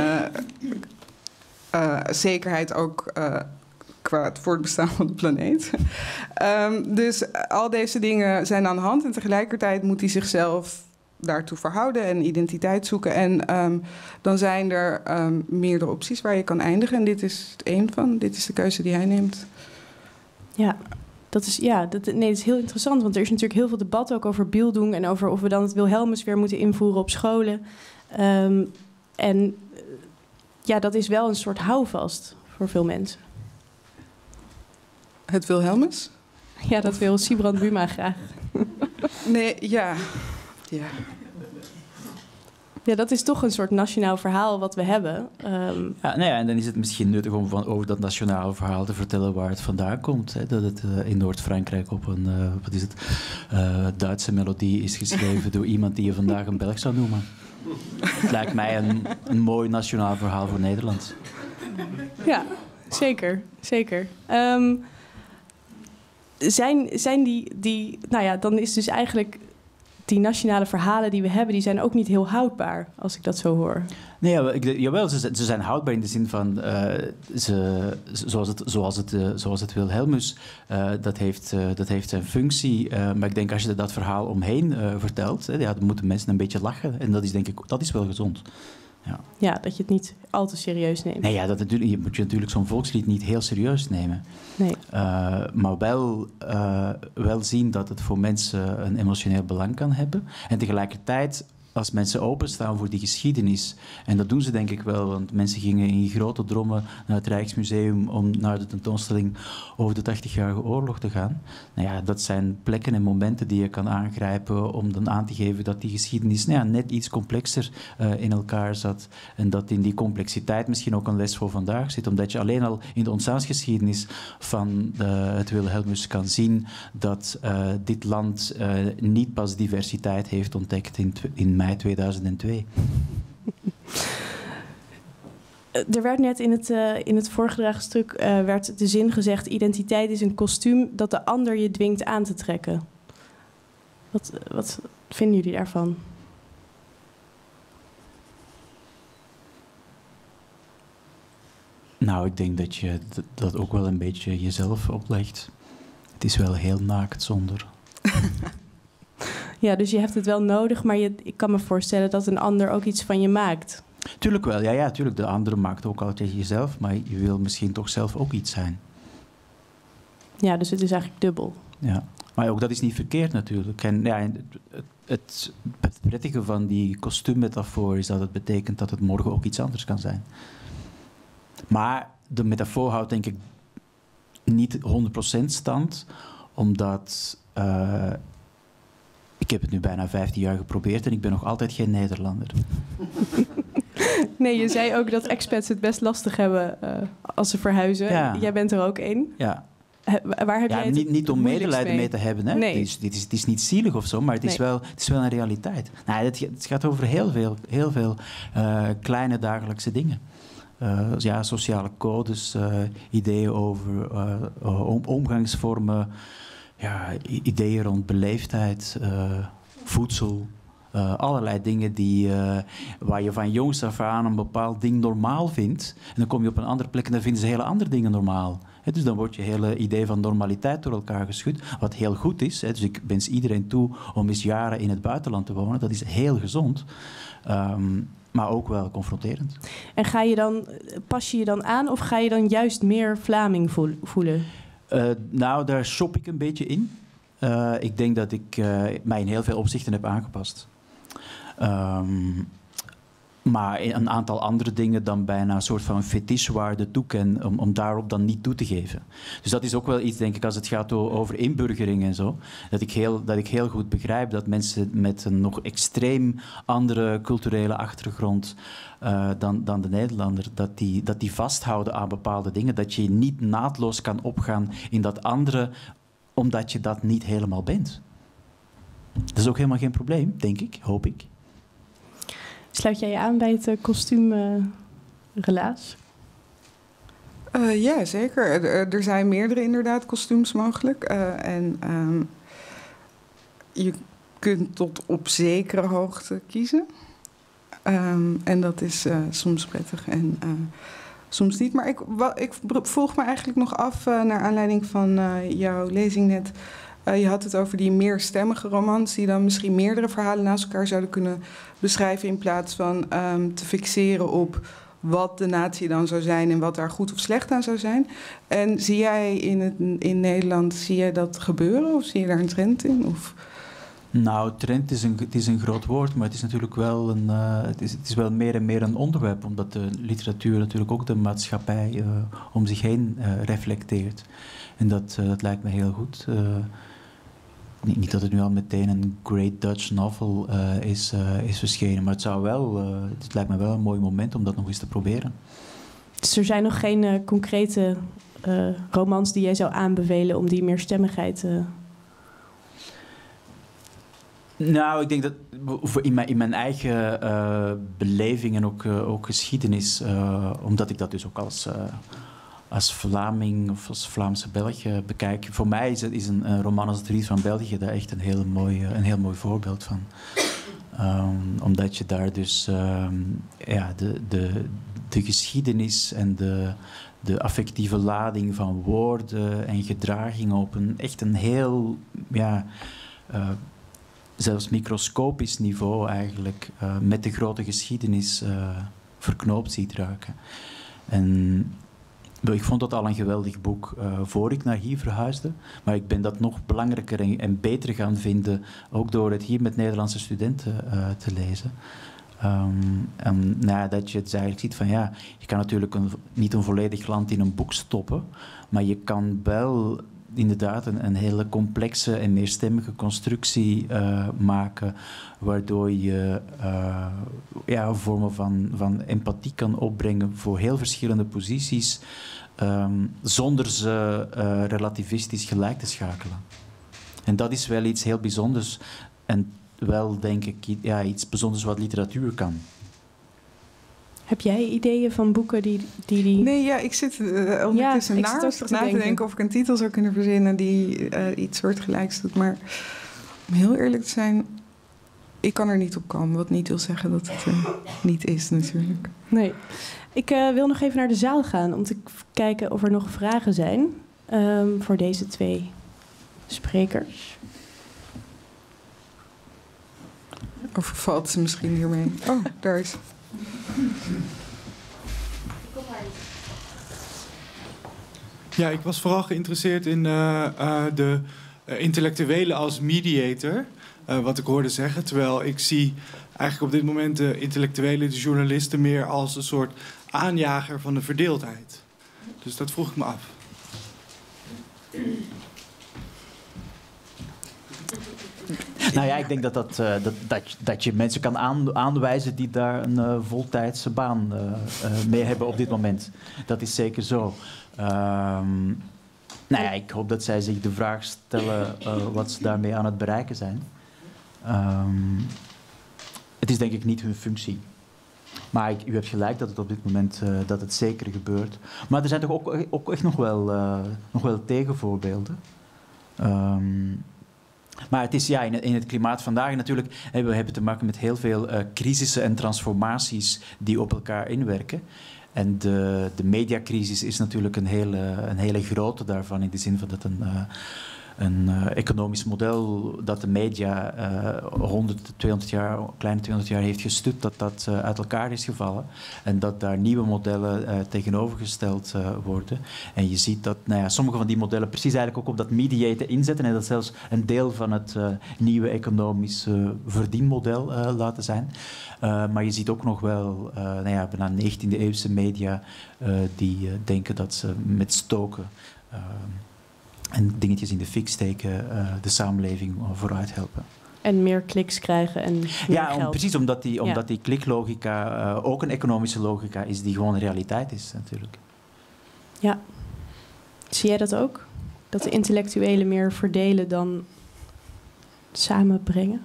zekerheid ook qua het voortbestaan van de planeet. Dus al deze dingen zijn aan de hand. En tegelijkertijd moet hij zichzelf daartoe verhouden en identiteit zoeken. En dan zijn er meerdere opties waar je kan eindigen. En dit is één van. Dit is de keuze die hij neemt. Ja, dat is heel interessant. Want er is natuurlijk heel veel debat ook over Bildung en over of we dan het Wilhelmus weer moeten invoeren op scholen. En dat is wel een soort houvast voor veel mensen. Het Wilhelmus? Ja, dat wil Sibrand Buma graag. Nee, ja. Ja, dat is toch een soort nationaal verhaal wat we hebben. En dan is het misschien nuttig om over dat nationale verhaal te vertellen waar het vandaan komt. Hè? Dat het in Noord-Frankrijk op een Duitse melodie is geschreven door iemand die je vandaag een Belg zou noemen. Het lijkt mij een mooi nationaal verhaal voor Nederland. Ja, zeker. Zijn die dan is dus eigenlijk die nationale verhalen die we hebben, die zijn ook niet heel houdbaar, als ik dat zo hoor. Nee, jawel, ze zijn houdbaar in de zin van, zoals het Wilhelmus, dat heeft zijn functie. Maar ik denk, als je dat verhaal omheen vertelt, dan moeten mensen een beetje lachen. En dat is, denk ik, dat is wel gezond. Ja, dat je het niet al te serieus neemt. Nee, je moet je natuurlijk zo'n volkslied niet heel serieus nemen. Nee. Maar wel zien dat het voor mensen een emotioneel belang kan hebben. En tegelijkertijd, als mensen openstaan voor die geschiedenis, en dat doen ze denk ik wel, want mensen gingen in grote drommen naar het Rijksmuseum om naar de tentoonstelling over de 80-jarige oorlog te gaan. Dat zijn plekken en momenten die je kan aangrijpen om dan aan te geven dat die geschiedenis net iets complexer in elkaar zat. En dat in die complexiteit misschien ook een les voor vandaag zit, omdat je alleen al in de ontstaansgeschiedenis van het Wilhelmus kan zien dat dit land niet pas diversiteit heeft ontdekt in mei 2002. Er werd net in het voorgedragen stuk werd de zin gezegd: identiteit is een kostuum dat de ander je dwingt aan te trekken. Wat vinden jullie daarvan? Nou, ik denk dat je dat ook wel een beetje jezelf oplegt. Het is wel heel naakt zonder. Ja, dus je hebt het wel nodig, maar ik kan me voorstellen dat een ander ook iets van je maakt. Tuurlijk wel, ja, tuurlijk. De andere maakt ook altijd jezelf, maar je wil misschien toch zelf ook iets zijn. Ja, dus het is eigenlijk dubbel. Ja, maar ook dat is niet verkeerd natuurlijk. En het prettige van die kostuummetafoor is dat het betekent dat het morgen ook iets anders kan zijn. Maar de metafoor houdt denk ik niet 100% stand, omdat ik heb het nu bijna 15 jaar geprobeerd en ik ben nog altijd geen Nederlander. Nee, je zei ook dat expats het best lastig hebben als ze verhuizen. Ja. Jij bent er ook één. Ja. Waar heb jij het niet om medelijden mee te hebben. Hè? Nee. Het is niet zielig of zo, maar het is wel een realiteit. Het gaat over heel veel kleine dagelijkse dingen. Sociale codes, ideeën over omgangsvormen, ideeën rond beleefdheid, voedsel. Allerlei dingen waar je van jongs af aan een bepaald ding normaal vindt. En dan kom je op een andere plek en dan vinden ze hele andere dingen normaal. Dus dan wordt je hele idee van normaliteit door elkaar geschud. Wat heel goed is. Dus ik wens iedereen toe om eens jaren in het buitenland te wonen. Dat is heel gezond. Maar ook wel confronterend. En pas je je dan aan of ga je dan juist meer Vlaming voelen? Daar shop ik een beetje in. Ik denk dat ik mij in heel veel opzichten heb aangepast. maar een aantal andere dingen dan bijna een soort van fetishwaarde toeken om daarop dan niet toe te geven. Dus dat is ook wel iets, denk ik, als het gaat over inburgering en zo, dat ik heel goed begrijp dat mensen met een nog extreem andere culturele achtergrond dan de Nederlander, dat die vasthouden aan bepaalde dingen, dat je niet naadloos kan opgaan in dat andere, omdat je dat niet helemaal bent. Dat is ook helemaal geen probleem, denk ik, hoop ik. Sluit jij je aan bij het kostuumrelaas? Ja, zeker. Er zijn meerdere inderdaad kostuums mogelijk. Je kunt tot op zekere hoogte kiezen. En dat is soms prettig en soms niet. Maar ik vroeg me eigenlijk nog af, naar aanleiding van jouw lezing net. Je had het over die meerstemmige romans die dan misschien meerdere verhalen naast elkaar zouden kunnen beschrijven in plaats van te fixeren op wat de natie dan zou zijn en wat daar goed of slecht aan zou zijn. En zie jij in Nederland, zie jij dat gebeuren of zie je daar een trend in? Of? Nou, trend is een groot woord, maar het is natuurlijk wel het is wel meer en meer een onderwerp, omdat de literatuur natuurlijk ook de maatschappij om zich heen reflecteert. En dat lijkt me heel goed. Niet dat het nu al meteen een Great Dutch Novel is verschenen, maar het lijkt me wel een mooi moment om dat nog eens te proberen. Dus er zijn nog geen concrete romans die jij zou aanbevelen om die meerstemmigheid Nou, ik denk dat in mijn eigen beleving en ook geschiedenis, omdat ik dat dus ook als Vlaming of als Vlaamse Belg bekijk. Voor mij is een roman als Het Riet van België daar echt een heel mooi voorbeeld van. Omdat je daar dus de geschiedenis en de affectieve lading van woorden en gedragingen op een heel zelfs microscopisch niveau eigenlijk met de grote geschiedenis verknoopt ziet raken. En ik vond dat al een geweldig boek voor ik naar hier verhuisde. Maar ik ben dat nog belangrijker en beter gaan vinden, ook door het hier met Nederlandse studenten te lezen. Dat je het eigenlijk ziet van ja, je kan natuurlijk niet een volledig land in een boek stoppen, maar je kan wel inderdaad een hele complexe en meerstemmige constructie maken, waardoor je vormen van empathie kan opbrengen voor heel verschillende posities, zonder ze relativistisch gelijk te schakelen. En dat is wel iets heel bijzonders en wel, denk ik, iets bijzonders wat literatuur kan. Heb jij ideeën van boeken die... Nee, ja, ik zit ondertussen na te denken of ik een titel zou kunnen verzinnen die iets soortgelijks doet. Maar om heel eerlijk te zijn, ik kan er niet op komen. Wat niet wil zeggen dat het niet is natuurlijk. Nee. Ik wil nog even naar de zaal gaan om te kijken of er nog vragen zijn voor deze twee sprekers. Of valt ze misschien hiermee? Oh, daar is... Ja, ik was vooral geïnteresseerd in de intellectuele als mediator, wat ik hoorde zeggen. Terwijl ik zie eigenlijk op dit moment de intellectuelen, de journalisten, meer als een soort aanjager van de verdeeldheid. Dus dat vroeg ik me af. Nou ja, ik denk dat je mensen kan aanwijzen die daar een voltijdse baan mee hebben op dit moment. Dat is zeker zo. Ik hoop dat zij zich de vraag stellen wat ze daarmee aan het bereiken zijn. Het is denk ik niet hun functie. Maar u hebt gelijk dat het op dit moment dat het zeker gebeurt. Maar er zijn toch ook echt nog wel tegenvoorbeelden. Maar het is in het klimaat vandaag natuurlijk, we hebben te maken met heel veel crisissen en transformaties die op elkaar inwerken. En de mediacrisis is natuurlijk een hele grote daarvan, in de zin van dat economisch model dat de media 100, 200 jaar, kleine 200 jaar heeft gestut, dat uit elkaar is gevallen. En dat daar nieuwe modellen tegenovergesteld worden. En je ziet dat sommige van die modellen precies eigenlijk ook op dat mediaten inzetten en dat zelfs een deel van het nieuwe economisch verdienmodel laten zijn. Maar je ziet ook nog wel bijna 19e-eeuwse media die denken dat ze met stoken en dingetjes in de fik steken de samenleving vooruit helpen. En meer kliks krijgen en meer geld. Precies, omdat die kliklogica ook een economische logica is die gewoon realiteit is natuurlijk. Ja. Zie jij dat ook? Dat de intellectuelen meer verdelen dan samenbrengen?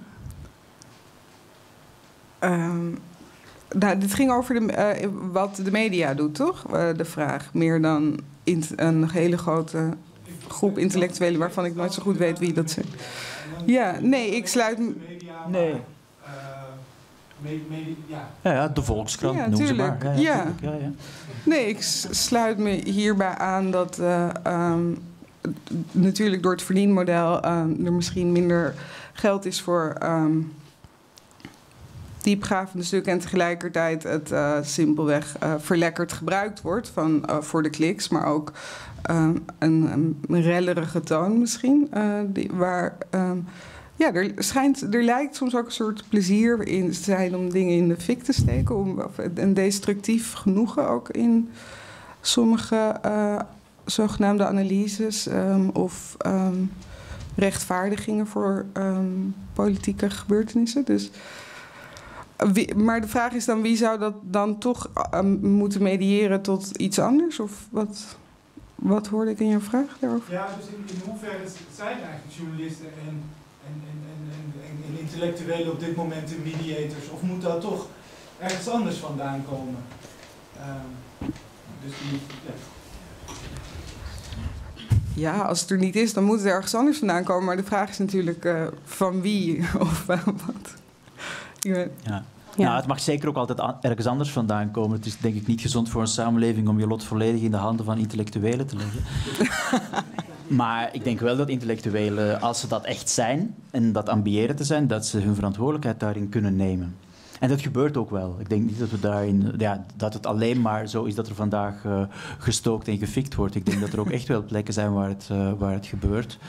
Dit ging over wat de media doet, toch? De vraag. Meer dan een hele grote groep intellectuelen waarvan ik nooit zo goed weet wie dat zijn. Ja, nee, ik sluit... Nee. Ja, de Volkskrant, noem ze maar. Ja. Nee, ik sluit me hierbij aan dat natuurlijk door het verdienmodel er misschien minder geld is voor diepgravende stukken en tegelijkertijd het simpelweg verlekkerd gebruikt wordt voor de kliks, maar ook een rellerige toon misschien, er lijkt soms ook een soort plezier in te zijn om dingen in de fik te steken, een destructief genoegen ook in sommige zogenaamde analyses of rechtvaardigingen voor politieke gebeurtenissen. Dus, maar de vraag is dan, wie zou dat dan toch moeten mediëren tot iets anders? Of wat hoorde ik in jouw vraag daarover? Ja, dus in hoeverre zijn eigenlijk journalisten en intellectuelen op dit moment de mediators? Of moet dat toch ergens anders vandaan komen? Ja, als het er niet is, dan moet het ergens anders vandaan komen. Maar de vraag is natuurlijk van wie of wat. Ja. Nou, het mag zeker ook altijd ergens anders vandaan komen. Het is denk ik niet gezond voor een samenleving om je lot volledig in de handen van intellectuelen te leggen. Maar ik denk wel dat intellectuelen, als ze dat echt zijn en dat ambiëren te zijn, dat ze hun verantwoordelijkheid daarin kunnen nemen. En dat gebeurt ook wel. Ik denk niet dat we daarin, dat het alleen maar zo is dat er vandaag gestookt en gefikt wordt. Ik denk dat er ook echt wel plekken zijn waar het gebeurt.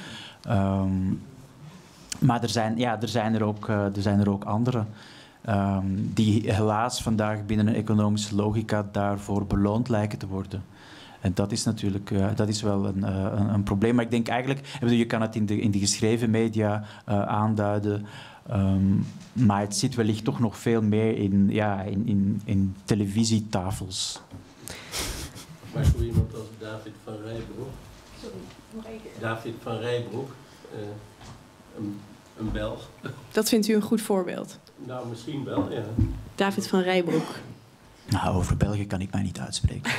Maar er zijn er ook andere. Die helaas vandaag binnen een economische logica daarvoor beloond lijken te worden. En dat is natuurlijk wel een probleem. Maar ik denk eigenlijk, je kan het in de geschreven media aanduiden, maar het zit wellicht toch nog veel meer in televisietafels. Maar zo iemand als David van Rijbroek. David van Rijbroek, een Belg. Dat vindt u een goed voorbeeld? Nou, misschien wel, ja. David van Rijbroek. Nou, over België kan ik mij niet uitspreken.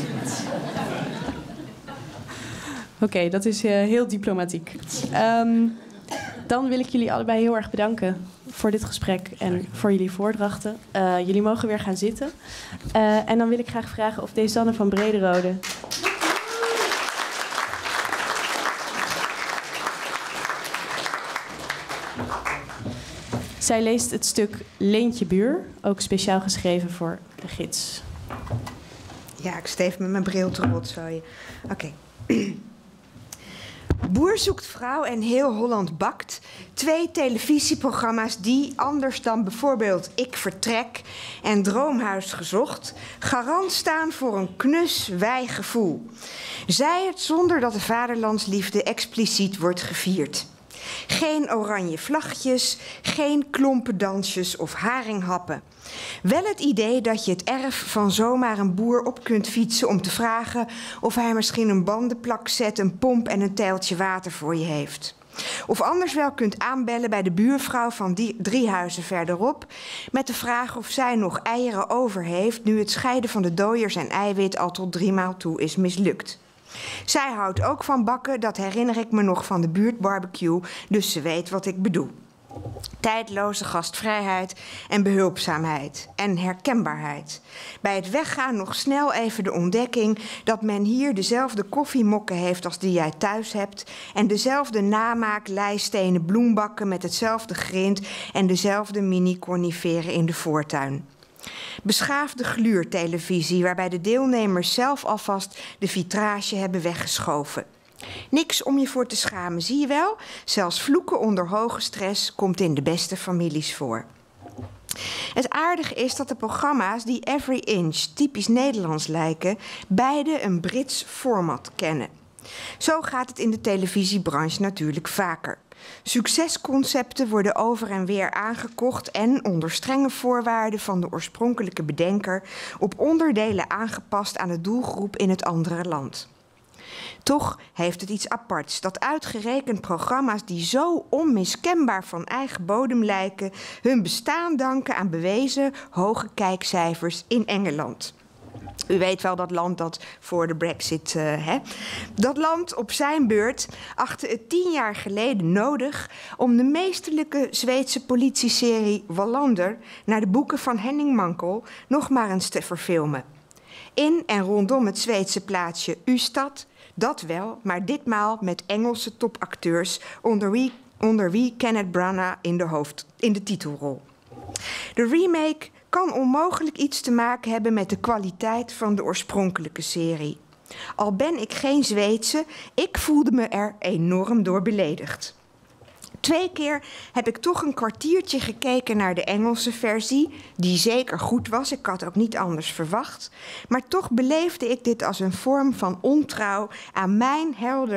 Oké, dat is heel diplomatiek. Dan wil ik jullie allebei heel erg bedanken voor dit gesprek en voor jullie voordrachten. Jullie mogen weer gaan zitten. En dan wil ik graag vragen of Desanne van Brederode... Zij leest het stuk Leentje Buur, ook speciaal geschreven voor de gids. Ja, ik sta even met mijn bril te rotzooien. Oké. Boer zoekt vrouw en heel Holland bakt. 2 televisieprogramma's die, anders dan bijvoorbeeld Ik Vertrek en Droomhuis Gezocht, garant staan voor een knus wij-gevoel. Zij het zonder dat de vaderlandsliefde expliciet wordt gevierd. Geen oranje vlaggetjes, geen klompendansjes of haringhappen. Wel het idee dat je het erf van zomaar een boer op kunt fietsen om te vragen of hij misschien een bandenplakset, een pomp en een teiltje water voor je heeft. Of anders wel kunt aanbellen bij de buurvrouw van 3 huizen verderop met de vraag of zij nog eieren over heeft nu het scheiden van de dooiers en eiwit al tot 3 maal toe is mislukt. Zij houdt ook van bakken, dat herinner ik me nog van de buurtbarbecue, dus ze weet wat ik bedoel. Tijdloze gastvrijheid en behulpzaamheid en herkenbaarheid. Bij het weggaan nog snel even de ontdekking dat men hier dezelfde koffiemokken heeft als die jij thuis hebt en dezelfde namaak leistenen bloembakken met hetzelfde grind en dezelfde mini-coniferen in de voortuin. Beschaafde gluurtelevisie waarbij de deelnemers zelf alvast de vitrage hebben weggeschoven. Niks om je voor te schamen, zie je wel? Zelfs vloeken onder hoge stress komt in de beste families voor. Het aardige is dat de programma's die Every Inch typisch Nederlands lijken, beide een Brits format kennen. Zo gaat het in de televisiebranche natuurlijk vaker. Succesconcepten worden over en weer aangekocht en onder strenge voorwaarden van de oorspronkelijke bedenker op onderdelen aangepast aan de doelgroep in het andere land. Toch heeft het iets aparts dat uitgerekend programma's die zo onmiskenbaar van eigen bodem lijken, hun bestaan danken aan bewezen hoge kijkcijfers in Engeland. U weet wel, dat land dat voor de Brexit... Dat land op zijn beurt achtte het 10 jaar geleden nodig om de meesterlijke Zweedse politieserie Wallander naar de boeken van Henning Mankell nog maar eens te verfilmen. In en rondom het Zweedse plaatsje Ystad, dat wel, maar ditmaal met Engelse topacteurs, onder wie Kenneth Branagh in de titelrol. De remake kan onmogelijk iets te maken hebben met de kwaliteit van de oorspronkelijke serie. Al ben ik geen Zweedse, ik voelde me er enorm door beledigd. 2 keer heb ik toch een kwartiertje gekeken naar de Engelse versie, die zeker goed was, ik had ook niet anders verwacht. Maar toch beleefde ik dit als een vorm van ontrouw aan mijn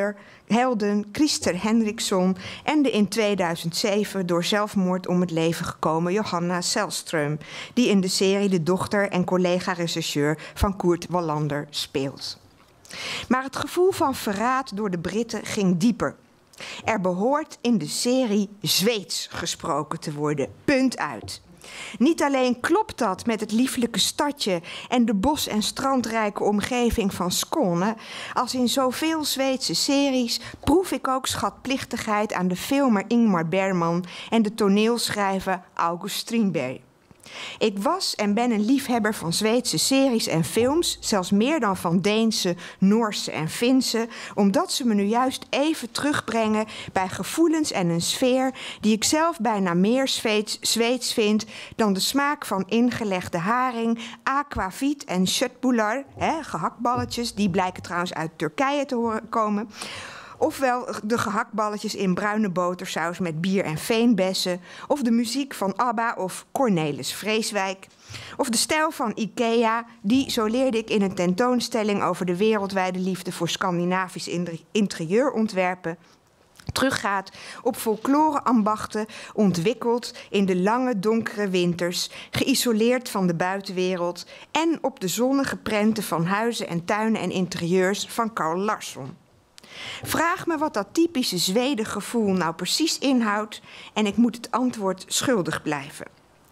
helden Christer Henriksson en de in 2007 door zelfmoord om het leven gekomen Johanna Sällström, die in de serie de dochter en collega-rechercheur van Kurt Wallander speelt. Maar het gevoel van verraad door de Britten ging dieper. Er behoort in de serie Zweeds gesproken te worden. Punt uit. Niet alleen klopt dat met het lieflijke stadje en de bos- en strandrijke omgeving van Skåne, als in zoveel Zweedse series proef ik ook schatplichtigheid aan de filmer Ingmar Bergman en de toneelschrijver August Strindberg. Ik was en ben een liefhebber van Zweedse series en films, zelfs meer dan van Deense, Noorse en Finse, omdat ze me nu juist even terugbrengen bij gevoelens en een sfeer die ik zelf bijna meer Zweeds vind dan de smaak van ingelegde haring, aquavit en köttbullar, gehaktballetjes, die blijken trouwens uit Turkije te horen komen. Ofwel de gehaktballetjes in bruine botersaus met bier en veenbessen. Of de muziek van ABBA of Cornelis Vreeswijk. Of de stijl van IKEA, die, zo leerde ik in een tentoonstelling over de wereldwijde liefde voor Scandinavisch interieurontwerpen, teruggaat op folklore-ambachten, ontwikkeld in de lange donkere winters, geïsoleerd van de buitenwereld, en op de zonnige prenten van huizen en tuinen en interieurs van Carl Larsson. Vraag me wat dat typische Zwedengevoel nou precies inhoudt en ik moet het antwoord schuldig blijven.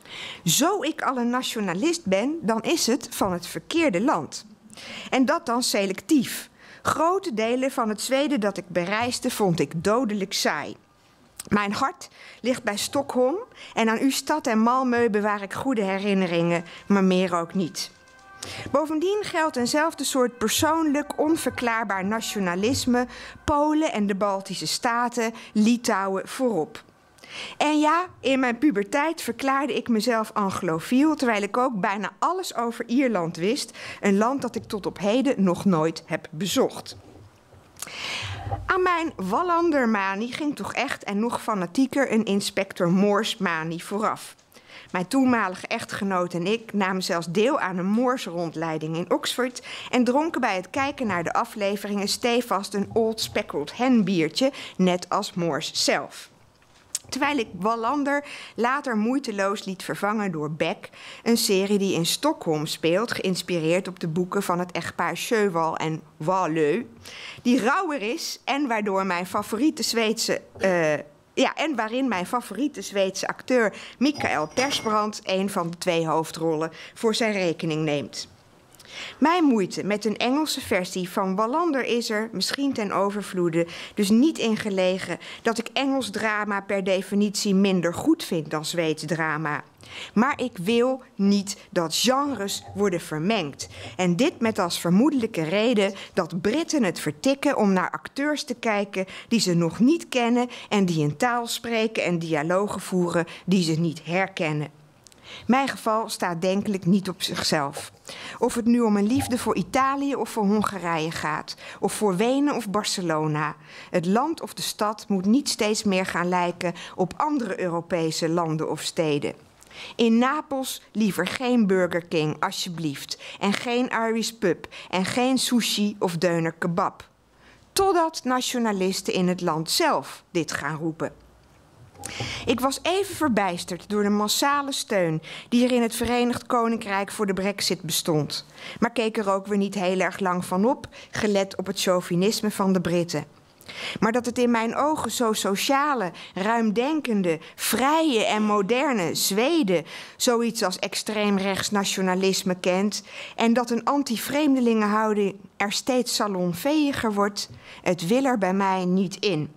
Zo ik al een nationalist ben, dan is het van het verkeerde land. En dat dan selectief. Grote delen van het Zweden dat ik bereisde vond ik dodelijk saai. Mijn hart ligt bij Stockholm en aan Ystad en Malmö bewaar ik goede herinneringen, maar meer ook niet. Bovendien geldt eenzelfde soort persoonlijk, onverklaarbaar nationalisme, Polen en de Baltische Staten, Litouwen voorop. En ja, in mijn puberteit verklaarde ik mezelf anglofiel, terwijl ik ook bijna alles over Ierland wist, een land dat ik tot op heden nog nooit heb bezocht. Aan mijn Wallandermanie ging toch echt en nog fanatieker een inspector Morse-manie vooraf. Mijn toenmalige echtgenoot en ik namen zelfs deel aan een Morse-rondleiding in Oxford en dronken bij het kijken naar de afleveringen stevast een Old Speckled Hen biertje, net als Morse zelf. Terwijl ik Wallander later moeiteloos liet vervangen door Beck, een serie die in Stockholm speelt, geïnspireerd op de boeken van het echtpaar Sjöwall en Wahlöö, die rauwer is en waardoor mijn favoriete Zweedse... waarin mijn favoriete Zweedse acteur Mikael Persbrandt een van de 2 hoofdrollen voor zijn rekening neemt. Mijn moeite met een Engelse versie van Wallander is er, misschien ten overvloede, dus niet in gelegen dat ik Engels drama per definitie minder goed vind dan Zweeds drama. Maar ik wil niet dat genres worden vermengd. En dit met als vermoedelijke reden dat Britten het vertikken om naar acteurs te kijken die ze nog niet kennen en die een taal spreken en dialogen voeren die ze niet herkennen. Mijn geval staat denkelijk niet op zichzelf. Of het nu om een liefde voor Italië of voor Hongarije gaat, of voor Wenen of Barcelona. Het land of de stad moet niet steeds meer gaan lijken op andere Europese landen of steden. In Napels liever geen Burger King, alsjeblieft. En geen Irish pub. En geen sushi of deuner kebab. Totdat nationalisten in het land zelf dit gaan roepen. Ik was even verbijsterd door de massale steun die er in het Verenigd Koninkrijk voor de Brexit bestond. Maar keek er ook weer niet heel erg lang van op, gelet op het chauvinisme van de Britten. Maar dat het in mijn ogen zo sociale, ruimdenkende, vrije en moderne Zweden zoiets als extreemrechts nationalisme kent en dat een anti-vreemdelingenhouding er steeds salonveiliger wordt, het wil er bij mij niet in.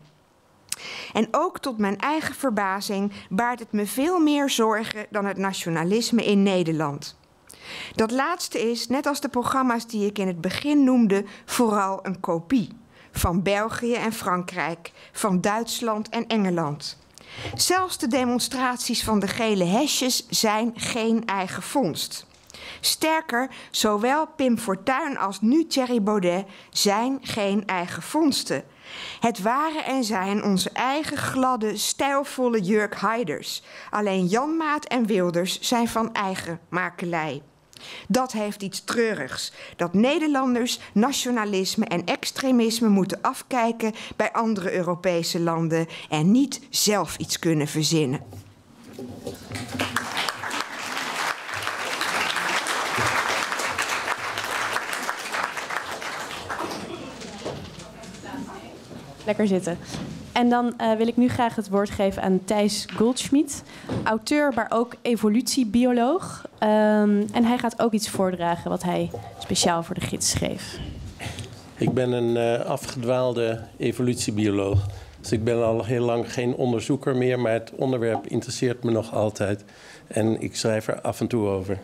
En ook tot mijn eigen verbazing baart het me veel meer zorgen dan het nationalisme in Nederland. Dat laatste is, net als de programma's die ik in het begin noemde, vooral een kopie. Van België en Frankrijk, van Duitsland en Engeland. Zelfs de demonstraties van de gele hesjes zijn geen eigen vondst. Sterker, zowel Pim Fortuyn als nu Thierry Baudet zijn geen eigen vondsten. Het waren en zijn onze eigen gladde, stijlvolle Jurk Haiders. Alleen Janmaat en Wilders zijn van eigen makelij. Dat heeft iets treurigs. Dat Nederlanders nationalisme en extremisme moeten afkijken bij andere Europese landen en niet zelf iets kunnen verzinnen. Lekker zitten. En dan wil ik nu graag het woord geven aan Thijs Goldschmidt, auteur, maar ook evolutiebioloog. En hij gaat ook iets voordragen wat hij speciaal voor de gids schreef. Ik ben een afgedwaalde evolutiebioloog. Dus ik ben al heel lang geen onderzoeker meer, maar het onderwerp interesseert me nog altijd. En ik schrijf er af en toe over.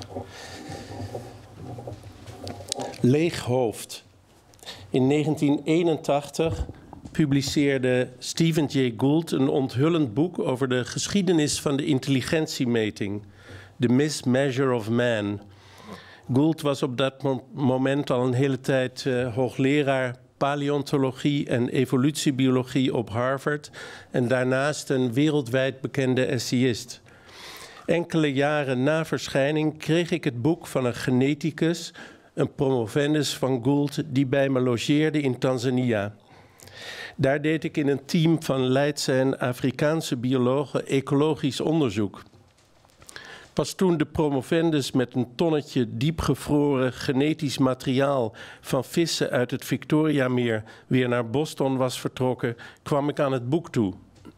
Leeg hoofd. In 1981 publiceerde Stephen Jay Gould een onthullend boek over de geschiedenis van de intelligentiemeting. The Mismeasure of Man. Gould was op dat moment al een hele tijd hoogleraar paleontologie en evolutiebiologie op Harvard en daarnaast een wereldwijd bekende essayist. Enkele jaren na verschijning kreeg ik het boek van een geneticus, een promovendus van Gould, die bij me logeerde in Tanzania. Daar deed ik in een team van Leidse en Afrikaanse biologen ecologisch onderzoek. Pas toen de promovendus met een tonnetje diepgevroren genetisch materiaal van vissen uit het Victoriameer weer naar Boston was vertrokken, kwam ik aan het boek toe.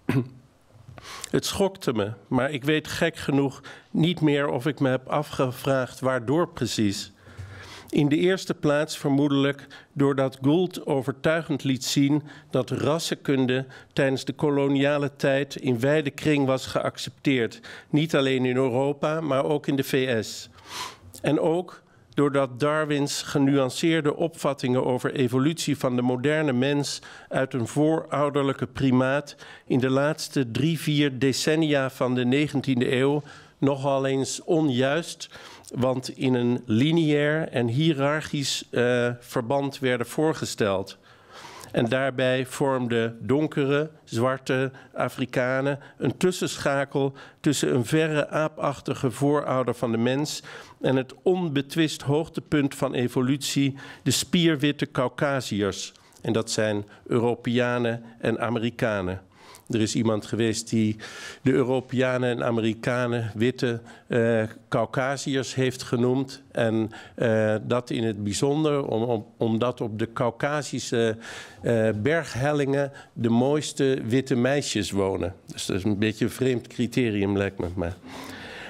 Het schokte me, maar ik weet gek genoeg niet meer of ik me heb afgevraagd waardoor precies. In de eerste plaats vermoedelijk doordat Gould overtuigend liet zien dat rassenkunde tijdens de koloniale tijd in wijde kring was geaccepteerd. Niet alleen in Europa, maar ook in de VS. En ook doordat Darwins genuanceerde opvattingen over evolutie van de moderne mens uit een voorouderlijke primaat in de laatste 3-4 decennia van de 19e eeuw nogal eens onjuist, want in een lineair en hiërarchisch verband werden voorgesteld. En daarbij vormden donkere, zwarte Afrikanen een tussenschakel tussen een verre aapachtige voorouder van de mens en het onbetwist hoogtepunt van evolutie, de spierwitte Caucasiërs. En dat zijn Europeanen en Amerikanen. Er is iemand geweest die de Europeanen en Amerikanen witte Caucasiërs heeft genoemd. En dat in het bijzonder omdat op de Caucasische berghellingen de mooiste witte meisjes wonen. Dus dat is een beetje een vreemd criterium, lijkt me. Maar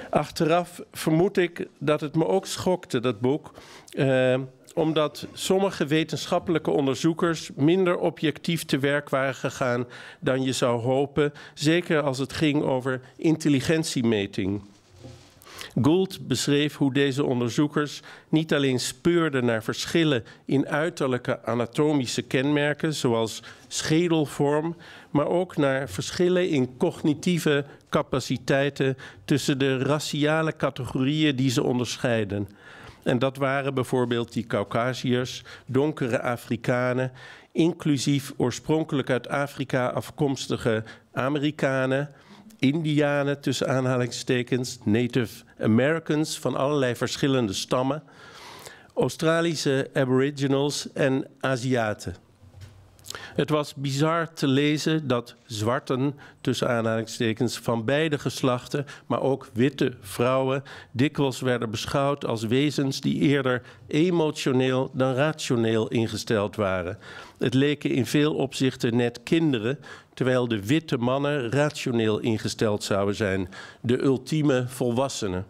Achteraf vermoed ik dat het me ook schokte, dat boek, omdat sommige wetenschappelijke onderzoekers minder objectief te werk waren gegaan dan je zou hopen, zeker als het ging over intelligentiemeting. Gould beschreef hoe deze onderzoekers niet alleen speurden naar verschillen in uiterlijke anatomische kenmerken, zoals schedelvorm, maar ook naar verschillen in cognitieve capaciteiten tussen de raciale categorieën die ze onderscheiden. En dat waren bijvoorbeeld die Caucasiërs, donkere Afrikanen, inclusief oorspronkelijk uit Afrika afkomstige Amerikanen, Indianen tussen aanhalingstekens, Native Americans van allerlei verschillende stammen, Australische Aboriginals en Aziaten. Het was bizar te lezen dat zwarten, tussen aanhalingstekens, van beide geslachten, maar ook witte vrouwen, dikwijls werden beschouwd als wezens die eerder emotioneel dan rationeel ingesteld waren. Het leken in veel opzichten net kinderen, terwijl de witte mannen rationeel ingesteld zouden zijn, de ultieme volwassenen.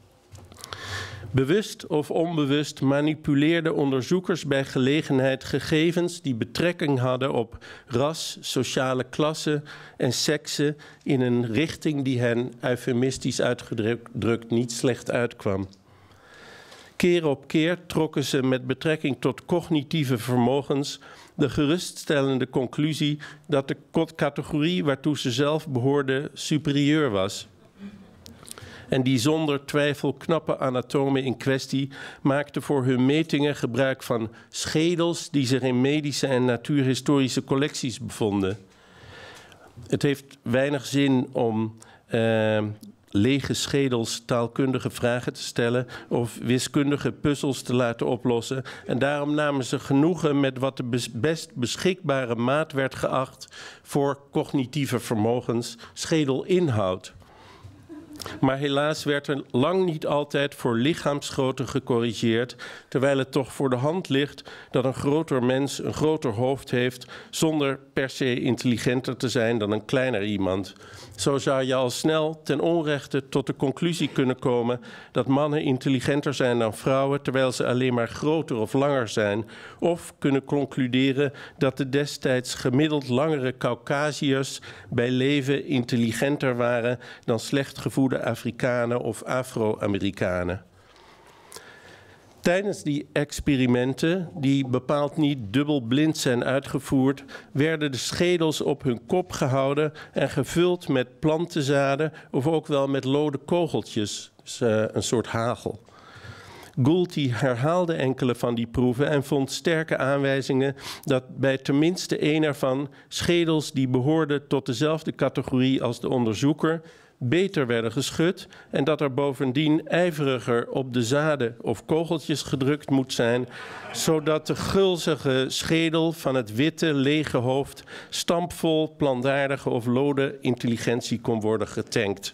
Bewust of onbewust manipuleerden onderzoekers bij gelegenheid gegevens die betrekking hadden op ras, sociale klasse en seksen in een richting die hen, eufemistisch uitgedrukt, niet slecht uitkwam. Keer op keer trokken ze met betrekking tot cognitieve vermogens de geruststellende conclusie dat de categorie waartoe ze zelf behoorden superieur was. En die zonder twijfel knappe anatomen in kwestie maakten voor hun metingen gebruik van schedels die zich in medische en natuurhistorische collecties bevonden. Het heeft weinig zin om lege schedels taalkundige vragen te stellen of wiskundige puzzels te laten oplossen. En daarom namen ze genoegen met wat de best beschikbare maat werd geacht voor cognitieve vermogens, schedelinhoud. Maar helaas werd er lang niet altijd voor lichaamsgrootte gecorrigeerd, terwijl het toch voor de hand ligt dat een groter mens een groter hoofd heeft zonder per se intelligenter te zijn dan een kleiner iemand. Zo zou je al snel ten onrechte tot de conclusie kunnen komen dat mannen intelligenter zijn dan vrouwen, terwijl ze alleen maar groter of langer zijn. Of kunnen concluderen dat de destijds gemiddeld langere Caucasiërs bij leven intelligenter waren dan slecht gevoede Afrikanen of Afro-Amerikanen. Tijdens die experimenten, die bepaald niet dubbelblind zijn uitgevoerd, werden de schedels op hun kop gehouden en gevuld met plantenzaden of ook wel met lode kogeltjes, dus een soort hagel. Gould herhaalde enkele van die proeven en vond sterke aanwijzingen dat bij tenminste één ervan schedels die behoorden tot dezelfde categorie als de onderzoeker beter werden geschud en dat er bovendien ijveriger op de zaden of kogeltjes gedrukt moet zijn, zodat de gulzige schedel van het witte, lege hoofd stampvol plantaardige of lode intelligentie kon worden getankt.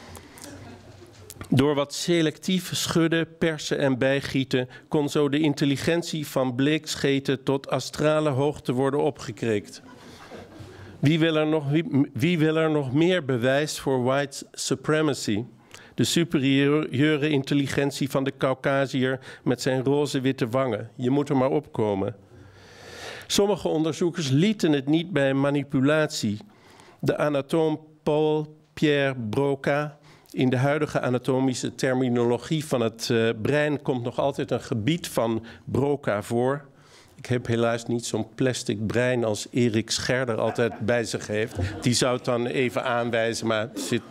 Door wat selectief schudden, persen en bijgieten kon zo de intelligentie van bleekscheten tot astrale hoogte worden opgekrikt. Wie wil er nog meer bewijs voor white supremacy? De superieure intelligentie van de Caucasiër met zijn roze-witte wangen. Je moet er maar opkomen. Sommige onderzoekers lieten het niet bij manipulatie. De anatoom Paul-Pierre Broca. In de huidige anatomische terminologie van het brein komt nog altijd een gebied van Broca voor. Ik heb helaas niet zo'n plastic brein als Erik Scherder altijd bij zich heeft. Die zou het dan even aanwijzen, maar het zit...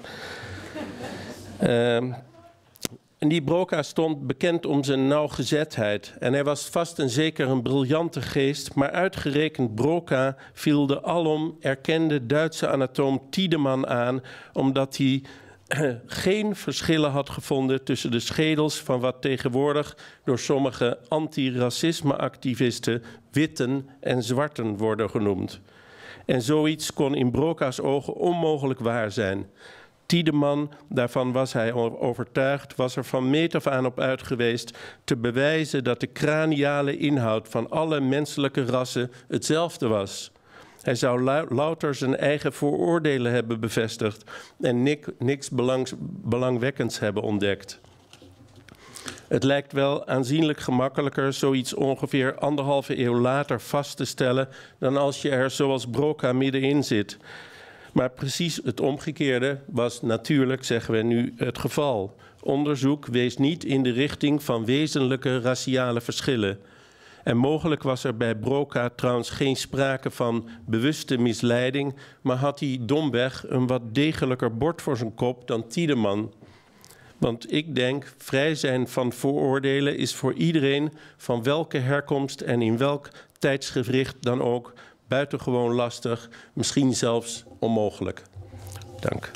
En die Broca stond bekend om zijn nauwgezetheid. En hij was vast en zeker een briljante geest, maar uitgerekend Broca viel de alom erkende Duitse anatoom Tiedemann aan, omdat hij geen verschillen had gevonden tussen de schedels van wat tegenwoordig door sommige antiracisme-activisten witten en zwarten worden genoemd. En zoiets kon in Broca's ogen onmogelijk waar zijn. Tiedemann, daarvan was hij overtuigd, was er van meet af aan op uit geweest te bewijzen dat de craniale inhoud van alle menselijke rassen hetzelfde was. Hij zou louter zijn eigen vooroordelen hebben bevestigd en niks belangwekkends hebben ontdekt. Het lijkt wel aanzienlijk gemakkelijker zoiets ongeveer 1,5 eeuw later vast te stellen dan als je er zoals Broca middenin zit. Maar precies het omgekeerde was natuurlijk, zeggen we nu, het geval. Onderzoek wees niet in de richting van wezenlijke raciale verschillen. En mogelijk was er bij Broca trouwens geen sprake van bewuste misleiding, maar had hij domweg een wat degelijker bord voor zijn kop dan Tiedeman. Want ik denk, vrij zijn van vooroordelen is voor iedereen van welke herkomst en in welk tijdsgewricht dan ook buitengewoon lastig, misschien zelfs onmogelijk. Dank.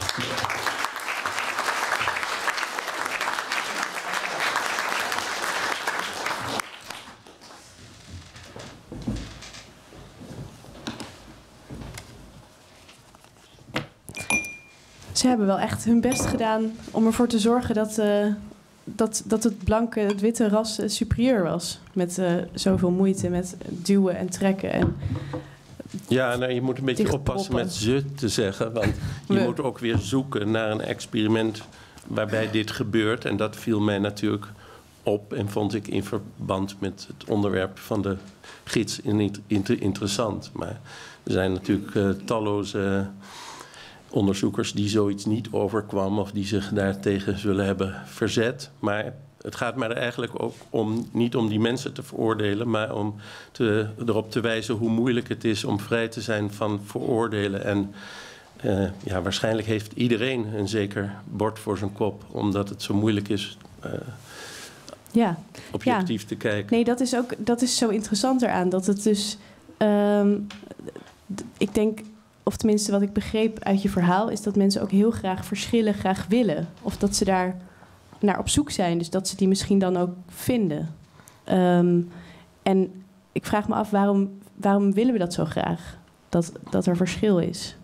Ze hebben wel echt hun best gedaan om ervoor te zorgen dat het witte ras superieur was. Met zoveel moeite, met duwen en trekken. En ja, nou, je moet een beetje oppassen met ze te zeggen. Want je moet ook weer zoeken naar een experiment waarbij dit gebeurt. En dat viel mij natuurlijk op en vond ik in verband met het onderwerp van de gids interessant. Maar er zijn natuurlijk talloze onderzoekers die zoiets niet overkwam of die zich daartegen zullen hebben verzet. Maar het gaat mij er eigenlijk ook om, niet om die mensen te veroordelen, maar om erop te wijzen hoe moeilijk het is om vrij te zijn van vooroordelen. En ja, waarschijnlijk heeft iedereen een zeker bord voor zijn kop, omdat het zo moeilijk is objectief te kijken. Nee, dat is zo interessant eraan, dat het dus, ik denk, of tenminste wat ik begreep uit je verhaal, is dat mensen ook heel graag verschillen graag willen. Of dat ze daar naar op zoek zijn. Dus dat ze die misschien dan ook vinden. En ik vraag me af, waarom willen we dat zo graag? Dat er verschil is.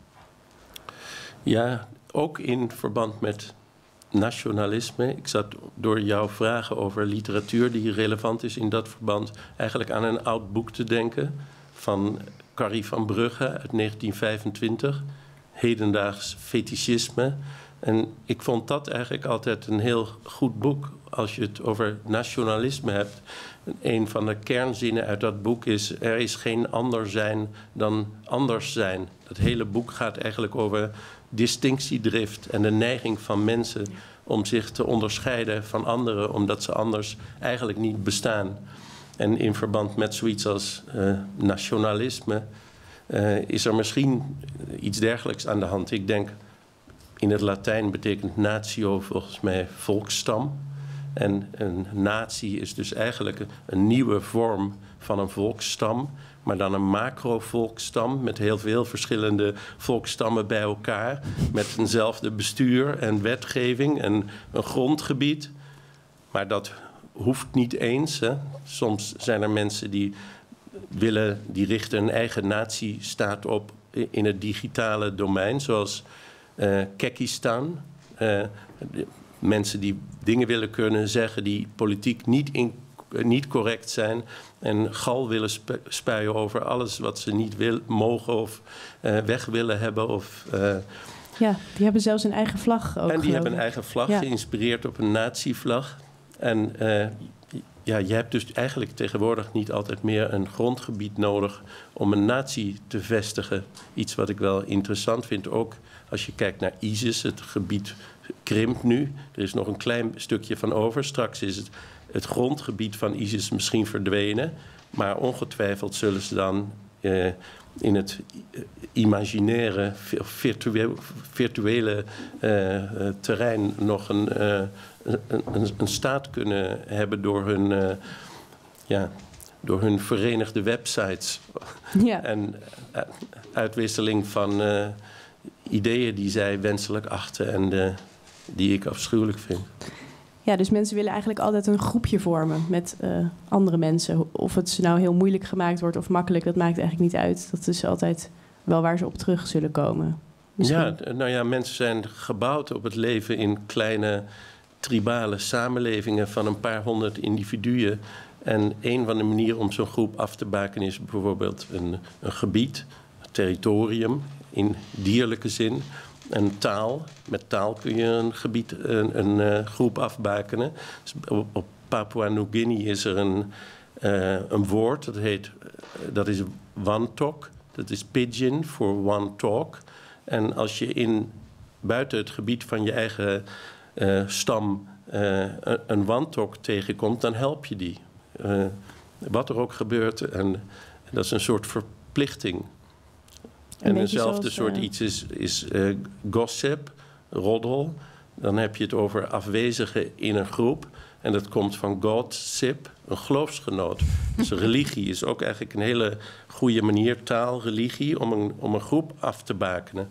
Ja, ook in verband met nationalisme. Ik zat door jouw vragen over literatuur die relevant is in dat verband eigenlijk aan een oud boek te denken van Carrie van Brugge uit 1925, hedendaags fetischisme. En ik vond dat eigenlijk altijd een heel goed boek als je het over nationalisme hebt. Een van de kernzinnen uit dat boek is: er is geen ander zijn dan anders zijn. Dat hele boek gaat eigenlijk over distinctiedrift en de neiging van mensen om zich te onderscheiden van anderen, omdat ze anders eigenlijk niet bestaan. En in verband met zoiets als nationalisme is er misschien iets dergelijks aan de hand. Ik denk, in het Latijn betekent natio volgens mij volksstam. En een natie is dus eigenlijk een nieuwe vorm van een volksstam, maar dan een macro-volksstam met heel veel verschillende volksstammen bij elkaar, met eenzelfde bestuur en wetgeving en een grondgebied. Maar dat hoeft niet eens. Hè. Soms zijn er mensen die richten een eigen natiestaat op in het digitale domein, zoals Kekistan. Mensen die dingen willen kunnen zeggen die politiek niet correct zijn en gal willen spuien over alles wat ze niet mogen of weg willen hebben. Ja, die hebben zelfs een eigen vlag ook. En die hebben een eigen vlag, geïnspireerd op een nazi-vlag. En ja, je hebt dus eigenlijk tegenwoordig niet altijd meer een grondgebied nodig om een natie te vestigen. Iets wat ik wel interessant vind, ook als je kijkt naar ISIS. Het gebied krimpt nu. Er is nog een klein stukje van over. Straks is het grondgebied van ISIS misschien verdwenen. Maar ongetwijfeld zullen ze dan in het imaginaire, virtuele terrein nog een staat kunnen hebben door hun verenigde websites. Ja. En uitwisseling van ideeën die zij wenselijk achten en die ik afschuwelijk vind. Ja, dus mensen willen eigenlijk altijd een groepje vormen met andere mensen. Of het ze nou heel moeilijk gemaakt wordt of makkelijk, dat maakt eigenlijk niet uit. Dat is altijd wel waar ze op terug zullen komen. Misschien. Ja, nou ja, mensen zijn gebouwd op het leven in kleine tribale samenlevingen van een paar honderd individuen. En een van de manieren om zo'n groep af te bakenen is bijvoorbeeld een gebied. territorium in dierlijke zin. En taal. Met taal kun je een gebied, een groep afbakenen. Dus op Papua Nieuw-Guinea is er een woord, dat is wantok. Dat is pidgin voor one talk. En als je buiten het gebied van je eigen stam een wantok tegenkomt, dan help je die. Wat er ook gebeurt. En dat is een soort verplichting. En eenzelfde soort iets is gossip, roddel. Dan heb je het over afwezigen in een groep. En dat komt van godsip, een geloofsgenoot. Dus religie is ook eigenlijk een hele goede manier, taal, religie, om een groep af te bakenen.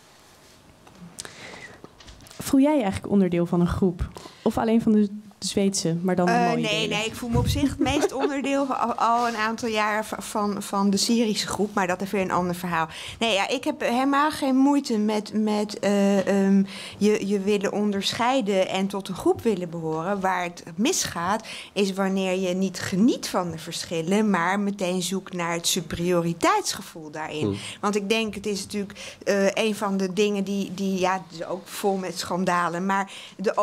Voel jij eigenlijk onderdeel van een groep? Of alleen van de Zweedse, maar dan de mooie nee, ik voel me op zich het meest onderdeel al een aantal jaren van de Syrische groep. Maar dat is weer een ander verhaal. Nee, ja, ik heb helemaal geen moeite met je willen onderscheiden en tot een groep willen behoren. Waar het misgaat is wanneer je niet geniet van de verschillen, maar meteen zoekt naar het superioriteitsgevoel daarin. Want ik denk, het is natuurlijk een van de dingen die ja, het is ook vol met schandalen. Maar de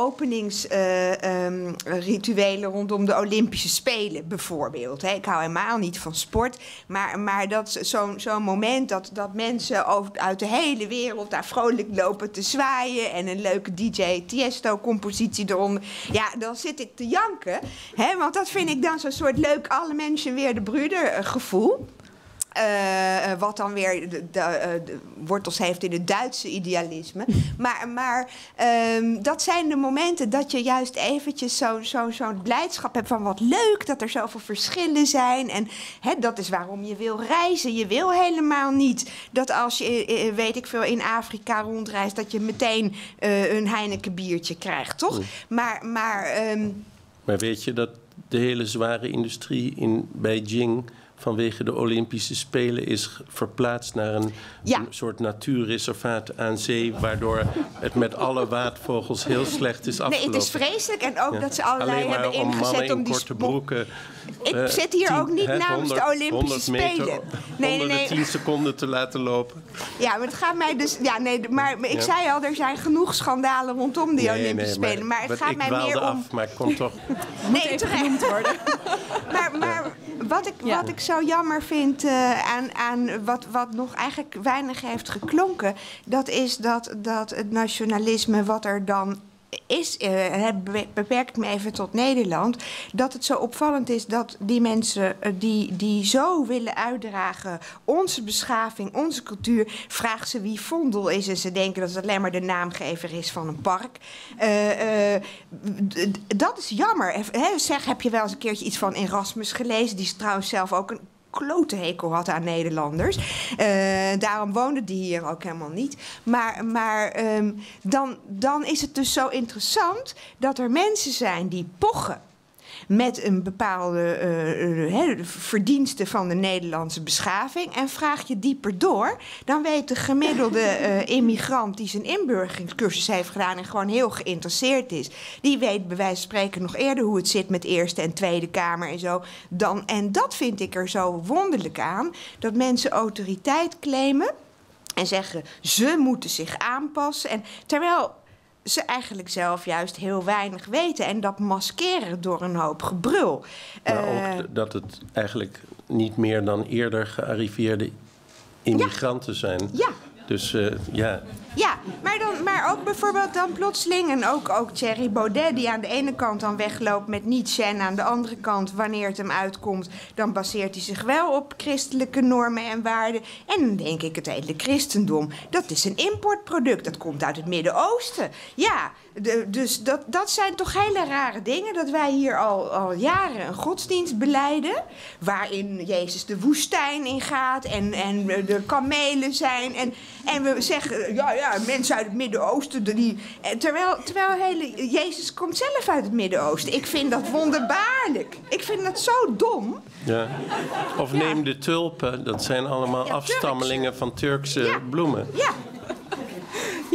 openingsrituelen rondom de Olympische Spelen bijvoorbeeld. Hè. Ik hou helemaal niet van sport. Maar dat zo'n moment dat mensen uit de hele wereld daar vrolijk lopen te zwaaien en een leuke DJ Tiesto-compositie eronder. Ja, dan zit ik te janken. Hè, want dat vind ik dan zo'n soort leuk alle mensen weer de broeder gevoel. Wat dan weer de wortels heeft in het Duitse idealisme. Maar dat zijn de momenten dat je juist eventjes zo'n blijdschap hebt van wat leuk dat er zoveel verschillen zijn. En dat is waarom je wil reizen. Je wil helemaal niet dat als je, weet ik veel, in Afrika rondreist, dat je meteen een Heineken biertje krijgt, toch? Maar weet je dat de hele zware industrie in Beijing vanwege de Olympische Spelen is verplaatst naar een soort natuurreservaat aan zee, waardoor het met alle waadvogels heel slecht is afgelopen. Nee, het is vreselijk. En ook dat ze allerlei hebben ingezet om die korte broeken. Ik zit hier ook niet namens de Olympische Spelen. Nee. 10 seconden te laten lopen. Ja, maar het gaat mij dus. Ja, nee, maar ik zei al, er zijn genoeg schandalen rondom die Olympische Spelen. Maar het gaat mij meer om. Af, maar ik kom toch. Nee, terecht worden. Maar wat ik zo jammer vind aan wat nog eigenlijk weinig heeft geklonken, dat is dat het nationalisme wat er dan is, beperk ik me even tot Nederland, dat het zo opvallend is dat die mensen die zo willen uitdragen onze beschaving, onze cultuur, vraag ze wie Vondel is en ze denken dat het alleen maar de naamgever is van een park. Dat is jammer. Zeg, heb je wel eens een keertje iets van Erasmus gelezen? Die is trouwens zelf ook een klote hekel had aan Nederlanders. Daarom woonde die hier ook helemaal niet. Maar dan is het dus zo interessant dat er mensen zijn die pochen met een bepaalde verdienste van de Nederlandse beschaving. En vraag je dieper door, dan weet de gemiddelde immigrant die zijn inburgeringscursus heeft gedaan en gewoon heel geïnteresseerd is, die weet bij wijze van spreken nog eerder hoe het zit met Eerste en Tweede Kamer en zo. En dat vind ik er zo wonderlijk aan, dat mensen autoriteit claimen en zeggen ze moeten zich aanpassen. En terwijl ze eigenlijk zelf juist heel weinig weten en dat maskeren door een hoop gebrul. Maar ook dat het eigenlijk niet meer dan eerder gearriveerde immigranten zijn. Ja. Dus ja. Ja, maar ook bijvoorbeeld dan plotseling, en ook Thierry Baudet, die aan de ene kant dan wegloopt met Nietzsche en aan de andere kant, wanneer het hem uitkomt, dan baseert hij zich wel op christelijke normen en waarden. En dan denk ik, het hele christendom, dat is een importproduct, dat komt uit het Midden-Oosten. Ja, dus dat zijn toch hele rare dingen, dat wij hier al jaren een godsdienst beleiden, waarin Jezus de woestijn ingaat en de kamelen zijn. En we zeggen, ja, mensen uit het Midden-Oosten, terwijl Jezus komt zelf uit het Midden-Oosten. Ik vind dat wonderbaarlijk. Ik vind dat zo dom. Ja. Of neem de tulpen, dat zijn allemaal afstammelingen van Turkse bloemen. Ja.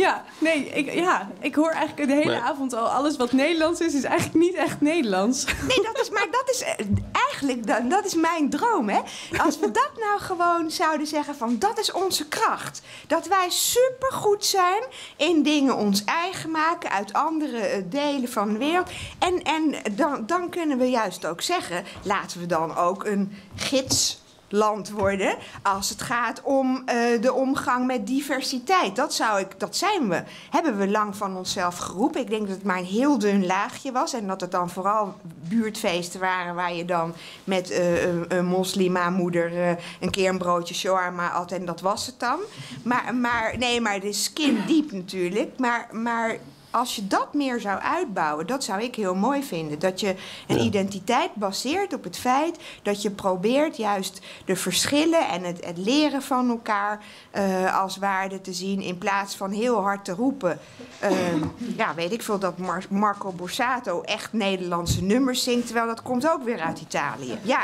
Ja, nee, ik hoor eigenlijk de hele avond al... alles wat Nederlands is eigenlijk niet echt Nederlands. Nee, dat is eigenlijk dat is mijn droom, hè. Als we dat nou gewoon zouden zeggen van... dat is onze kracht. Dat wij supergoed zijn in dingen ons eigen maken... uit andere delen van de wereld. En dan kunnen we juist ook zeggen... laten we dan ook een gidsland worden als het gaat om de omgang met diversiteit. Hebben we lang van onszelf geroepen. Ik denk dat het maar een heel dun laagje was en dat het dan vooral buurtfeesten waren waar je dan met een moslima-moeder een keer een broodje shawarma at en dat was het dan. Maar het is skin deep natuurlijk. Maar als je dat meer zou uitbouwen, dat zou ik heel mooi vinden. Dat je een identiteit baseert op het feit dat je probeert juist de verschillen en het leren van elkaar als waarde te zien. In plaats van heel hard te roepen. Weet ik veel, dat Marco Borsato echt Nederlandse nummers zingt. Terwijl dat komt ook weer uit Italië. Ja.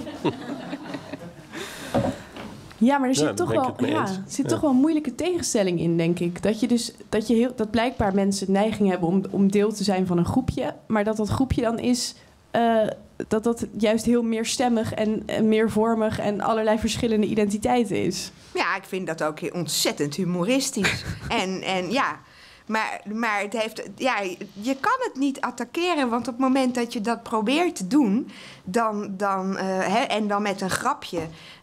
Ja, maar er zit toch wel een moeilijke tegenstelling in, denk ik. Dat blijkbaar mensen neiging hebben om deel te zijn van een groepje, maar dat groepje dan is dat juist heel meerstemmig en meervormig en allerlei verschillende identiteiten is. Ja, ik vind dat ook ontzettend humoristisch. en ja. Maar het heeft, je kan het niet attackeren, want op het moment dat je dat probeert te doen, en dan met een grapje,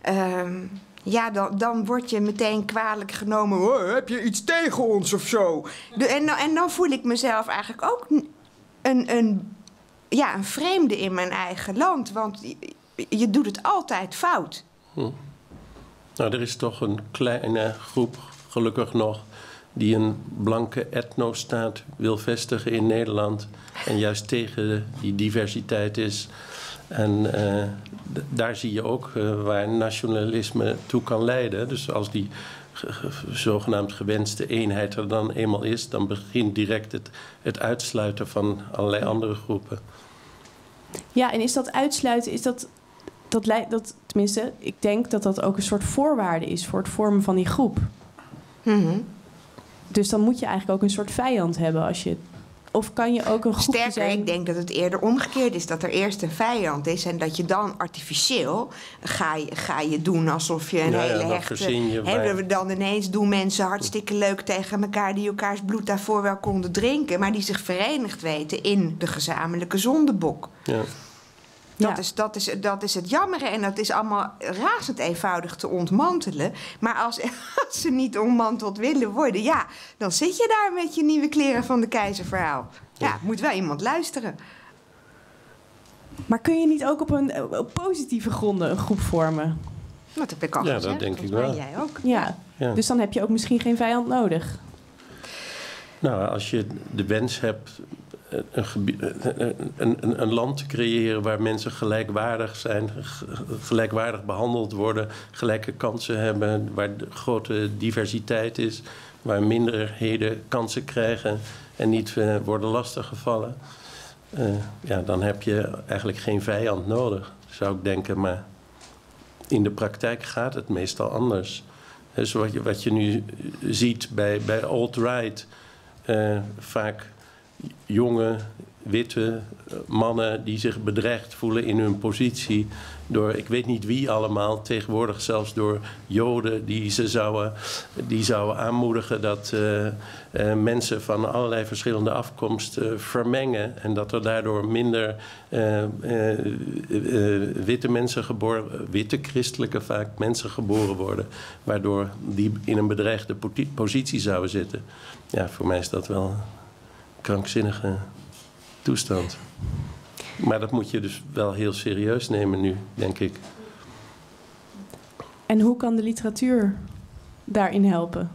dan word je meteen kwalijk genomen. Oh, heb je iets tegen ons of zo? En dan voel ik mezelf eigenlijk ook een vreemde in mijn eigen land, want je doet het altijd fout. Nou, er is toch een kleine groep, gelukkig nog, die een blanke etnostaat wil vestigen in Nederland en juist tegen die diversiteit is. En daar zie je ook waar nationalisme toe kan leiden. Dus als die zogenaamd gewenste eenheid er dan eenmaal is, dan begint direct het uitsluiten van allerlei andere groepen. Ja, en is dat uitsluiten, tenminste, ik denk dat dat ook een soort voorwaarde is voor het vormen van die groep. Mm-hmm. Dus dan moet je eigenlijk ook een soort vijand hebben of kan je ook een groepje zijn? Sterker, ik denk dat het eerder omgekeerd is. Dat er eerst een vijand is en dat je dan artificieel ga je doen alsof je een hele hechte... Dan ineens doen mensen hartstikke leuk tegen elkaar die elkaars bloed daarvoor wel konden drinken, maar die zich verenigd weten in de gezamenlijke zondebok. Ja. Dat is het jammere en dat is allemaal razend eenvoudig te ontmantelen. Maar als ze niet ontmanteld willen worden, dan zit je daar met je nieuwe kleren van de keizer verhaal. Ja, moet wel iemand luisteren. Maar kun je niet ook op positieve gronden een groep vormen? Dat heb ik al gezegd. Ja, dat denk ik wel. En jij ook. Ja. Dus dan heb je ook misschien geen vijand nodig. Nou, als je de wens hebt een land te creëren waar mensen gelijkwaardig zijn, gelijkwaardig behandeld worden, gelijke kansen hebben, waar grote diversiteit is, waar minderheden kansen krijgen en niet worden lastiggevallen, dan heb je eigenlijk geen vijand nodig, zou ik denken. Maar in de praktijk gaat het meestal anders. Dus wat je nu ziet bij alt-right, vaak jonge, witte mannen die zich bedreigd voelen in hun positie door ik weet niet wie allemaal, tegenwoordig zelfs door Joden die zouden aanmoedigen dat mensen van allerlei verschillende afkomst vermengen en dat er daardoor minder witte mensen witte christelijke vaak mensen geboren worden, waardoor die in een bedreigde positie zouden zitten. Ja, voor mij is dat wel een krankzinnige toestand. Maar dat moet je dus wel heel serieus nemen nu, denk ik. En hoe kan de literatuur daarin helpen?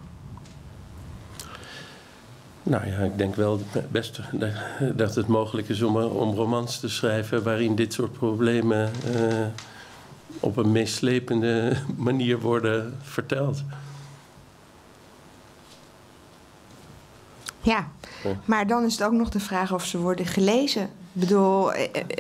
Nou ja, ik denk wel best dat het mogelijk is om romans te schrijven waarin dit soort problemen op een meeslepende manier worden verteld. Ja, maar dan is het ook nog de vraag of ze worden gelezen. Ik bedoel,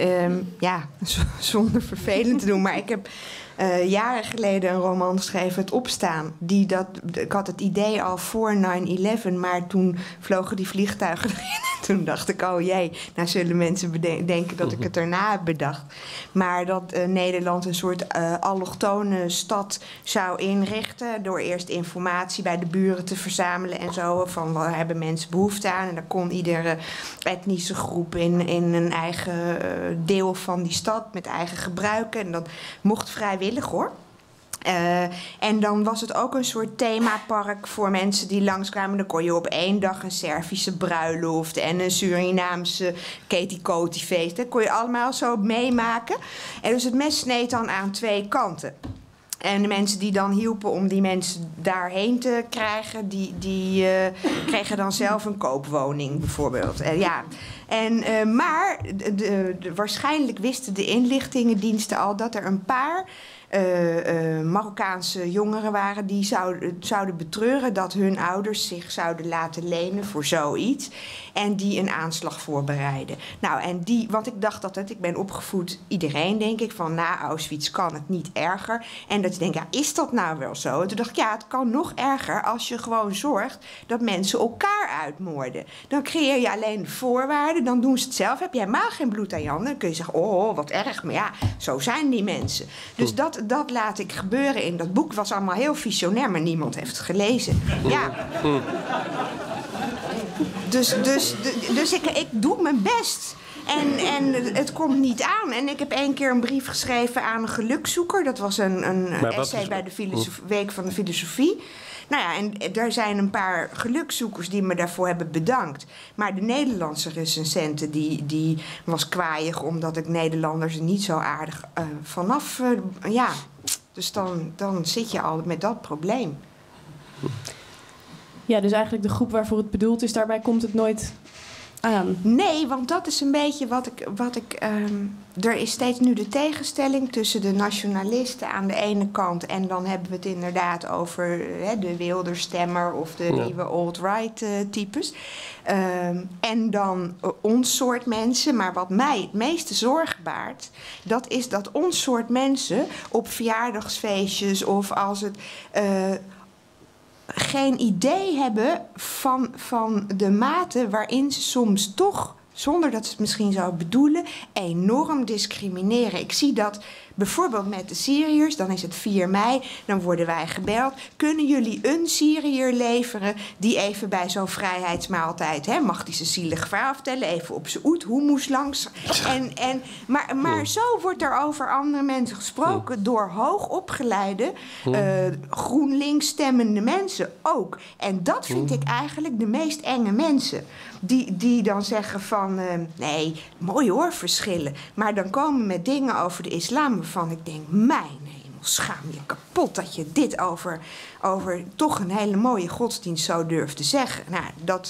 zonder vervelend te doen, maar ik heb jaren geleden een roman geschreven, Het Opstaan. Ik had het idee al voor 9/11, maar toen vlogen die vliegtuigen erin. En toen dacht ik, oh jee, nou zullen mensen denken dat ik het erna heb bedacht. Maar dat Nederland een soort allochtone stad zou inrichten door eerst informatie bij de buren te verzamelen en zo, van waar hebben mensen behoefte aan. En dan kon iedere etnische groep in een eigen deel van die stad met eigen gebruiken. En dat mocht vrijwillig, hoor. En dan was het ook een soort themapark voor mensen die langskwamen. Dan kon je op 1 dag een Servische bruiloft en een Surinaamse Ketikoti-feest. Dat kon je allemaal zo meemaken. En dus het mes sneed dan aan 2 kanten. En de mensen die dan hielpen om die mensen daarheen te krijgen, die kregen dan zelf een koopwoning bijvoorbeeld. Maar waarschijnlijk wisten de inlichtingendiensten al dat er een paar Marokkaanse jongeren waren die zouden betreuren dat hun ouders zich zouden laten lenen voor zoiets. En die een aanslag voorbereiden. Nou, want ik dacht altijd, ik ben opgevoed, iedereen denk ik, van na Auschwitz kan het niet erger. En dat je denkt, ja, is dat nou wel zo? En toen dacht ik, ja, het kan nog erger als je gewoon zorgt dat mensen elkaar uitmoorden. Dan creëer je alleen de voorwaarden, dan doen ze het zelf. Heb je helemaal geen bloed aan je handen, dan kun je zeggen, oh, wat erg. Maar ja, zo zijn die mensen. Dus dat laat ik gebeuren in dat boek. Het was allemaal heel visionair, maar niemand heeft het gelezen. Ja. Dus ik doe mijn best. En het komt niet aan. En ik heb 1 keer een brief geschreven aan een gelukzoeker. Dat was een essay bij de Week van de Filosofie. Nou ja, en er zijn een paar gelukzoekers die me daarvoor hebben bedankt. Maar de Nederlandse recensente die was kwaaiig, omdat ik Nederlanders er niet zo aardig vanaf... Dus dan zit je al met dat probleem. Ja, dus eigenlijk de groep waarvoor het bedoeld is, daarbij komt het nooit aan. Nee, want dat is een beetje wat ik er is steeds nu de tegenstelling tussen de nationalisten aan de ene kant en dan hebben we het inderdaad over de Wilderstemmer of de nieuwe alt-right types. En dan ons soort mensen. Maar wat mij het meeste zorg baart, dat is dat ons soort mensen op verjaardagsfeestjes of als het... geen idee hebben van de mate waarin ze soms toch, zonder dat ze het misschien zouden bedoelen, enorm discrimineren. Ik zie dat bijvoorbeeld met de Syriërs, dan is het 4 mei, dan worden wij gebeld. Kunnen jullie een Syriër leveren die even bij zo'n vrijheidsmaaltijd, mag die zijn zielig verhaal vertellen, even op zijn hummus langs. Maar zo wordt er over andere mensen gesproken door hoogopgeleide, GroenLinks stemmende mensen ook. En dat vind ik eigenlijk de meest enge mensen. Die dan zeggen van, nee, mooi hoor, verschillen. Maar dan komen met dingen over de islam waarvan ik denk, mijn hemel, schaam je kapot dat je dit over toch een hele mooie godsdienst zo durft te zeggen. Nou,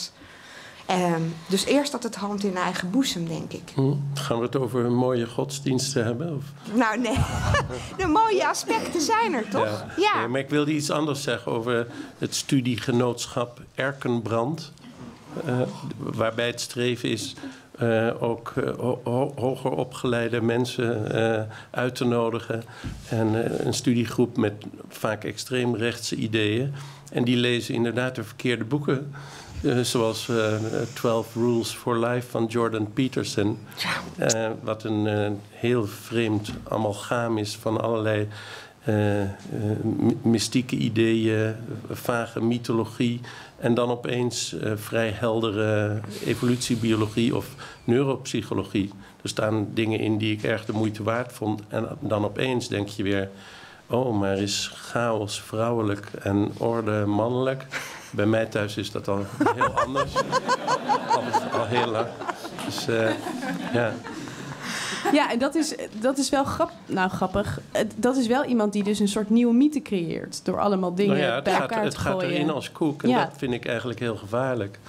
dus eerst dat het hand in eigen boezem, denk ik. Gaan we het over een mooie godsdiensten hebben? Of? Nou, nee. De mooie aspecten zijn er, toch? Ja. Nee, maar ik wilde iets anders zeggen over het studiegenootschap Erkenbrand. Waarbij het streven is ook hoger opgeleide mensen uit te nodigen. En een studiegroep met vaak extreemrechtse ideeën. En die lezen inderdaad de verkeerde boeken. Zoals 12 Rules for Life van Jordan Peterson. Wat een heel vreemd amalgaam is van allerlei mystieke ideeën, vage mythologie. En dan opeens vrij heldere evolutiebiologie of neuropsychologie. Er staan dingen in die ik erg de moeite waard vond. En dan opeens denk je weer, oh, maar is chaos vrouwelijk en orde mannelijk? Bij mij thuis is dat al heel anders. al heel lang. Dus ja. Ja, en dat is wel grappig. Dat is wel iemand die dus een soort nieuwe mythe creëert. Door allemaal dingen bij elkaar te gooien. Het gaat erin als koek. En dat vind ik eigenlijk heel gevaarlijk.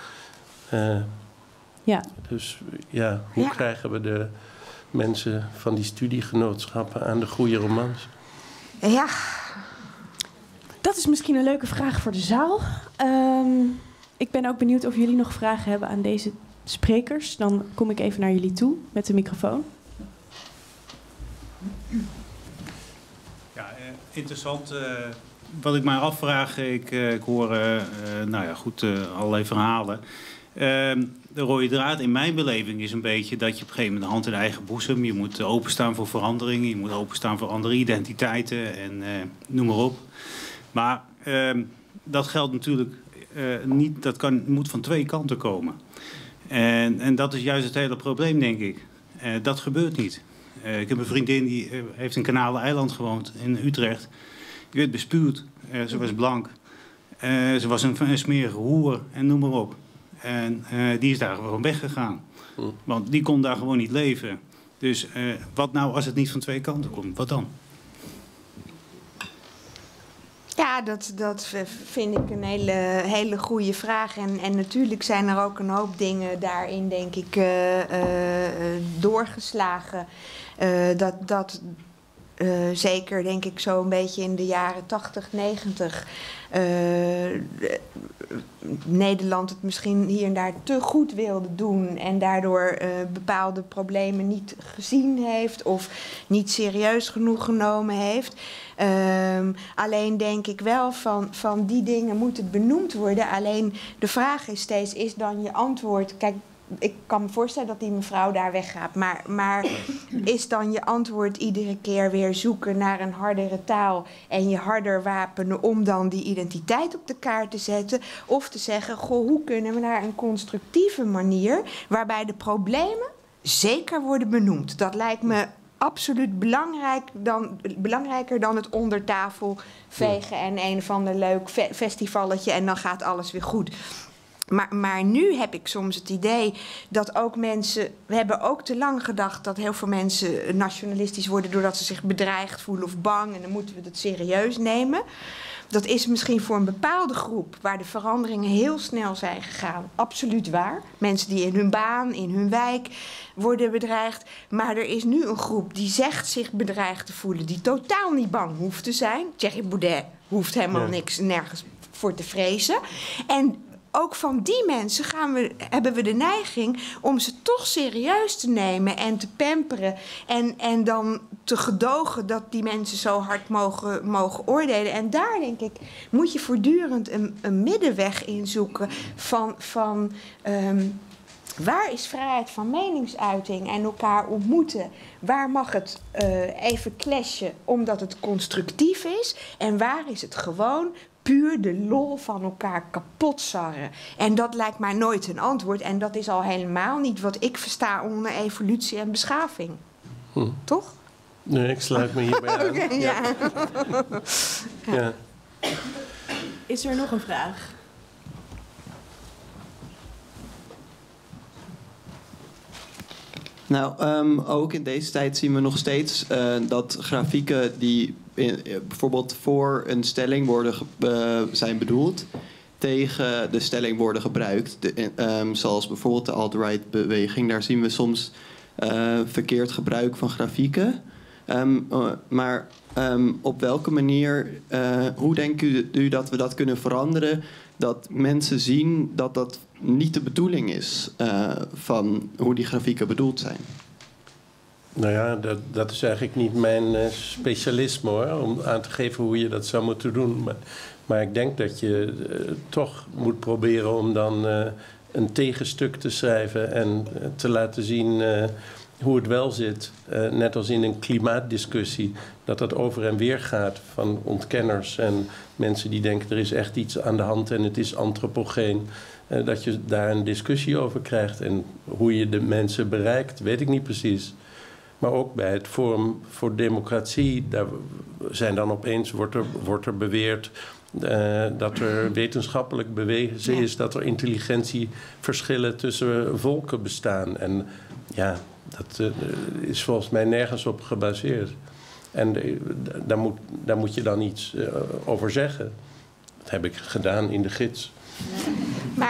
Dus ja, hoe krijgen we de mensen van die studiegenootschappen aan de goede romans? Ja. Dat is misschien een leuke vraag voor de zaal. Ik ben ook benieuwd of jullie nog vragen hebben aan deze sprekers. Dan kom ik even naar jullie toe met de microfoon. Ja, interessant. Wat ik mij afvraag, ik hoor nou ja, goed, allerlei verhalen. De rode draad in mijn beleving is een beetje dat je op een gegeven moment de hand in eigen boezem. Je moet openstaan voor veranderingen, je moet openstaan voor andere identiteiten en noem maar op. Maar dat geldt natuurlijk niet, dat moet van twee kanten komen. En dat is juist het hele probleem, denk ik. Dat gebeurt niet. Ik heb een vriendin die heeft in Kanaleneiland gewoond in Utrecht. Die werd bespuwd. Ze was blank. Ze was een smerige hoer en noem maar op. En die is daar gewoon weggegaan. Want die kon daar gewoon niet leven. Dus wat nou als het niet van twee kanten komt? Wat dan? Ja, dat vind ik een hele goede vraag. En natuurlijk zijn er ook een hoop dingen daarin, denk ik, doorgeslagen. Zeker, denk ik, zo een beetje in de jaren 80, 90... Nederland het misschien hier en daar te goed wilde doen en daardoor bepaalde problemen niet gezien heeft of niet serieus genoeg genomen heeft. Alleen denk ik wel van die dingen moet het benoemd worden. Alleen de vraag is steeds, is dan je antwoord... Kijk, ik kan me voorstellen dat die mevrouw daar weggaat. Maar is dan je antwoord iedere keer weer zoeken naar een hardere taal en je harder wapenen om dan die identiteit op de kaart te zetten? Of te zeggen, goh, hoe kunnen we naar een constructieve manier waarbij de problemen zeker worden benoemd? Dat lijkt me absoluut belangrijker dan het onder tafel vegen en een of ander leuk festivalletje en dan gaat alles weer goed. Maar nu heb ik soms het idee dat ook mensen... We hebben ook te lang gedacht dat heel veel mensen nationalistisch worden doordat ze zich bedreigd voelen of bang. En dan moeten we het serieus nemen. Dat is misschien voor een bepaalde groep waar de veranderingen heel snel zijn gegaan. Absoluut waar. Mensen die in hun baan, in hun wijk worden bedreigd. Maar er is nu een groep die zegt zich bedreigd te voelen. Die totaal niet bang hoeft te zijn. Thierry Baudet hoeft helemaal nergens voor te vrezen. En ook van die mensen hebben we de neiging om ze toch serieus te nemen en te pamperen. En dan te gedogen dat die mensen zo hard mogen oordelen. En daar, denk ik, moet je voortdurend een middenweg in zoeken van waar is vrijheid van meningsuiting en elkaar ontmoeten? Waar mag het even clashen omdat het constructief is? En waar is het gewoon puur de lol van elkaar kapot sarren? En dat lijkt mij nooit een antwoord. En dat is al helemaal niet wat ik versta onder evolutie en beschaving. Toch? Nee, ik sluit me hierbij aan. Okay, ja. Ja. Is er nog een vraag? Nou, ook in deze tijd zien we nog steeds dat grafieken die bijvoorbeeld voor een stelling zijn bedoeld, tegen de stelling worden gebruikt. Zoals bijvoorbeeld de alt-right beweging. Daar zien we soms verkeerd gebruik van grafieken. Maar op welke manier, hoe denkt u dat we dat kunnen veranderen? Dat mensen zien dat dat niet de bedoeling is van hoe die grafieken bedoeld zijn. Nou ja, dat is eigenlijk niet mijn specialisme hoor, om aan te geven hoe je dat zou moeten doen. Maar ik denk dat je toch moet proberen om dan een tegenstuk te schrijven en te laten zien hoe het wel zit. Net als in een klimaatdiscussie, dat over en weer gaat van ontkenners en mensen die denken er is echt iets aan de hand en het is antropogeen. Dat je daar een discussie over krijgt. En hoe je de mensen bereikt, weet ik niet precies. Maar ook bij het Forum voor Democratie, daar zijn dan opeens, wordt er beweerd dat er wetenschappelijk bewezen is dat er intelligentieverschillen tussen volken bestaan. En ja, dat is volgens mij nergens op gebaseerd. En daar moet je dan iets over zeggen. Dat heb ik gedaan in de gids. Maar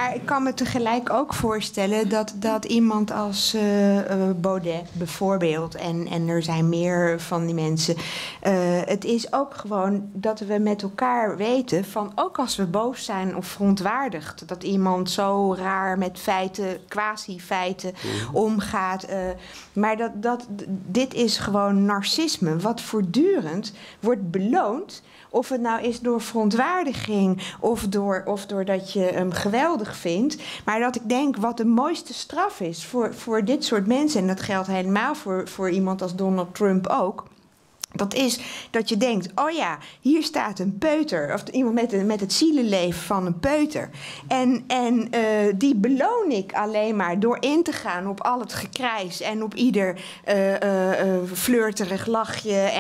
Maar ik kan me tegelijk ook voorstellen dat iemand als Baudet bijvoorbeeld... en er zijn meer van die mensen... het is ook gewoon dat we met elkaar weten... van ook als we boos zijn of verontwaardigd... dat iemand zo raar met feiten, quasi-feiten omgaat... maar dit is gewoon narcisme... wat voortdurend wordt beloond... Of het nou is door verontwaardiging of doordat je hem geweldig vindt. Maar dat ik denk wat de mooiste straf is voor dit soort mensen... en dat geldt helemaal voor iemand als Donald Trump ook... Dat is dat je denkt, oh ja, hier staat een peuter... of iemand met het zielenleven van een peuter. En die beloon ik alleen maar door in te gaan op al het gekrijs... en op ieder flirterig lachje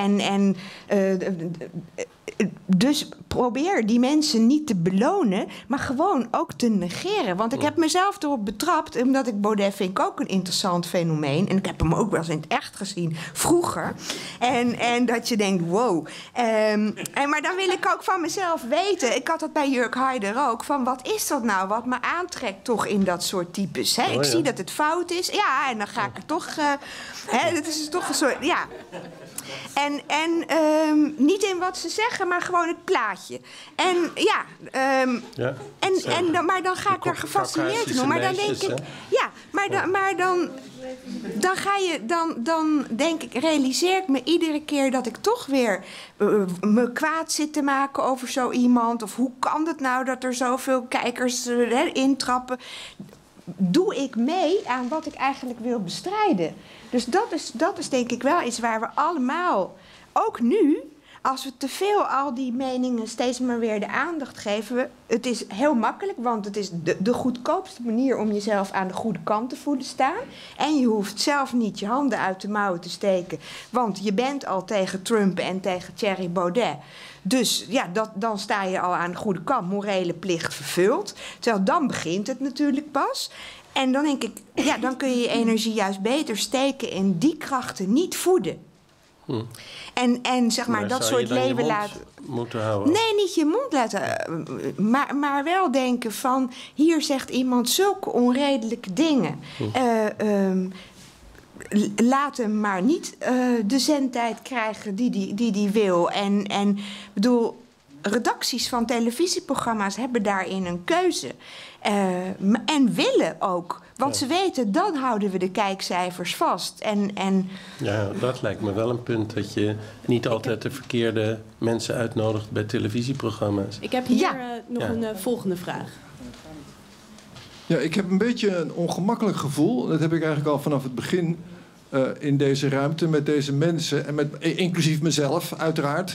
dus probeer die mensen niet te belonen, maar gewoon ook te negeren. Want ik heb mezelf erop betrapt, omdat ik Baudet vind ik ook een interessant fenomeen. En ik heb hem ook wel eens in het echt gezien, vroeger. En dat je denkt, wow. Maar dan wil ik ook van mezelf weten, ik had dat bij Jörg Haider ook, van wat is dat nou, wat me aantrekt toch in dat soort types. Hè? Ik zie dat het fout is, ja, en dan ga ik er toch... het is toch een soort, ja... En niet in wat ze zeggen, maar gewoon het plaatje. En ja, maar dan ga ik er gefascineerd in. Maar dan denk ik, ja, maar dan ga je, dan denk ik, realiseer ik me iedere keer dat ik toch weer me kwaad zit te maken over zo iemand. Of hoe kan het nou dat er zoveel kijkers intrappen? Doe ik mee aan wat ik eigenlijk wil bestrijden. Dus dat is denk ik wel iets waar we allemaal, ook nu, als we te veel al die meningen steeds maar weer de aandacht geven. Het is heel makkelijk, want het is de goedkoopste manier om jezelf aan de goede kant te voelen staan. En je hoeft zelf niet je handen uit de mouwen te steken, want je bent al tegen Trump en tegen Thierry Baudet. Dus ja, dan sta je al aan de goede kant, morele plicht vervuld. Terwijl dan begint het natuurlijk pas. En dan denk ik, ja, dan kun je je energie juist beter steken in die krachten niet voeden. En zeg maar dat soort leven laten... moeten houden? Nee, niet je mond laten. Maar wel denken van, hier zegt iemand zulke onredelijke dingen. Laat hem maar niet de zendtijd krijgen die wil. En bedoel, redacties van televisieprogramma's hebben daarin een keuze. En willen ook. Want ze weten, dan houden we de kijkcijfers vast. Ja, dat lijkt me wel een punt. Dat je niet altijd de verkeerde mensen uitnodigt bij televisieprogramma's. Ik heb hier nog een volgende vraag. Ja, ik heb een beetje een ongemakkelijk gevoel. Dat heb ik eigenlijk al vanaf het begin in deze ruimte met deze mensen. En inclusief mezelf, uiteraard.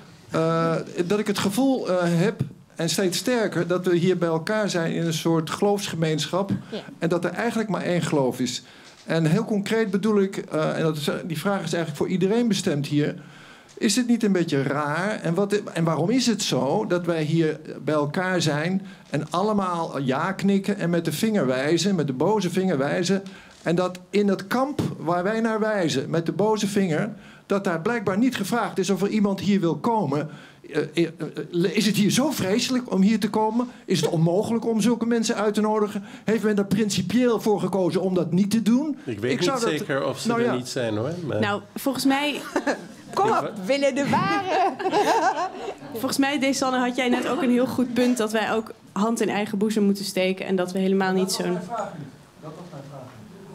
Dat ik het gevoel heb... En steeds sterker dat we hier bij elkaar zijn in een soort geloofsgemeenschap. Ja. En dat er eigenlijk maar één geloof is. En heel concreet bedoel ik, die vraag is eigenlijk voor iedereen bestemd hier. Is het niet een beetje raar? En waarom is het zo dat wij hier bij elkaar zijn en allemaal ja knikken en met de vinger wijzen, met de boze vinger wijzen. En dat in het kamp waar wij naar wijzen, met de boze vinger, dat daar blijkbaar niet gevraagd is of er iemand hier wil komen. Is het hier zo vreselijk om hier te komen? Is het onmogelijk om zulke mensen uit te nodigen? Heeft men er principieel voor gekozen om dat niet te doen? Ik weet niet zeker of ze er niet zijn, hoor. Maar... Nou, volgens mij... Kom op, willen de ware. Volgens mij, Desanne, had jij net ook een heel goed punt... dat wij ook hand in eigen boezem moeten steken... en dat we helemaal niet zo'n... Dat was mijn vraag.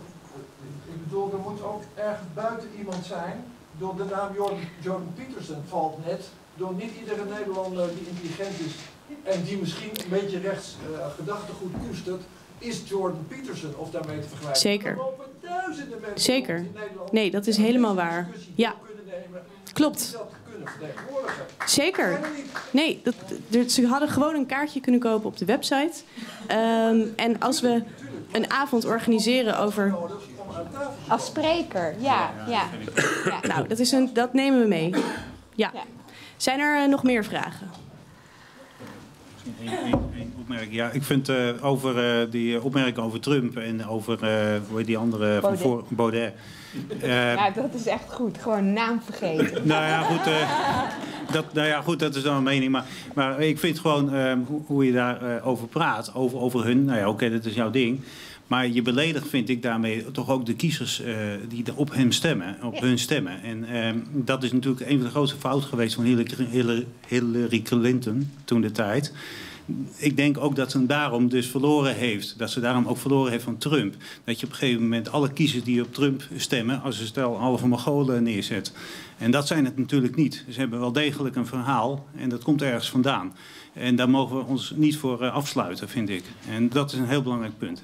Ik bedoel, er moet ook ergens buiten iemand zijn... Door de naam Jordan Peterson valt net... door niet iedere Nederlander die intelligent is... en die misschien een beetje rechts gedachtegoed koestert... is Jordan Peterson of daarmee te vergelijken. Zeker. Er lopen duizenden mensen Zeker. in Nederland... Nee, dat is helemaal waar. Ja. Klopt. Zeker. Nee, ze hadden gewoon een kaartje kunnen kopen op de website. En als we een avond organiseren over... Als spreker, ja. Nou, dat nemen we mee. Ja. Zijn er nog meer vragen? Eén opmerking. Ja, ik vind over die opmerking over Trump en over hoe heet die andere Baudet. van Baudet. Ja, dat is echt goed. Gewoon naam vergeten. Nou ja, goed. Nou ja, goed, dat is dan een mening. Maar ik vind gewoon hoe je daarover over praat, over hun. Nou ja, oké, dat is jouw ding. Maar je beledigt, vind ik, daarmee toch ook de kiezers die op hun stemmen. En dat is natuurlijk een van de grootste fouten geweest van Hillary Clinton toen de tijd. Ik denk ook dat ze daarom dus verloren heeft. Dat ze daarom ook verloren heeft van Trump. Dat je op een gegeven moment alle kiezers die op Trump stemmen, als een stel halve Mongolen neerzet. En dat zijn het natuurlijk niet. Ze hebben wel degelijk een verhaal en dat komt ergens vandaan. En daar mogen we ons niet voor afsluiten, vind ik. En dat is een heel belangrijk punt.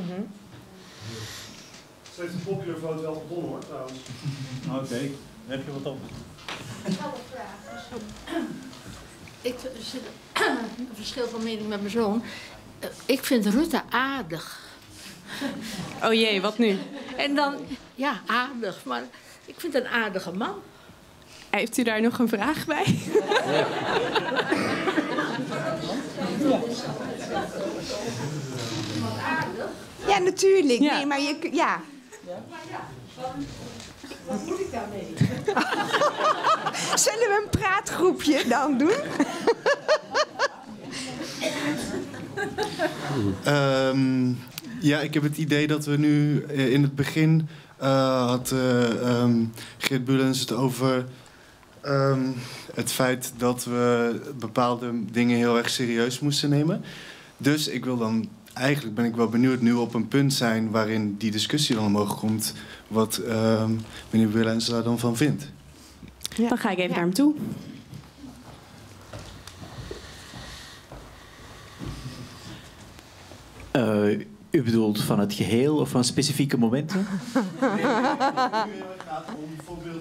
Ze heeft de popular vote wel gewonnen, hoor, trouwens. Oké, heb je wat op? Ik had een vraag. Ik zit een verschil van mening met mijn zoon. Ik vind Rutte aardig. Oh jee, wat nu? En dan, ja, aardig. Maar ik vind een aardige man. Heeft u daar nog een vraag bij? Ja, natuurlijk. Ja. Nee, maar je... Ja. Wat moet ik daarmee? Zullen we een praatgroepje dan doen? Ja, ik heb het idee dat we nu in het begin had Geert Bulens het over het feit dat we bepaalde dingen heel erg serieus moesten nemen. Dus ik wil dan, eigenlijk ben ik wel benieuwd nu op een punt zijn waarin die discussie dan omhoog komt, wat meneer Bulens daar dan van vindt. Ja. Dan ga ik even naar hem toe. U bedoelt van het geheel of van specifieke momenten? Nee, nu gaat om bijvoorbeeld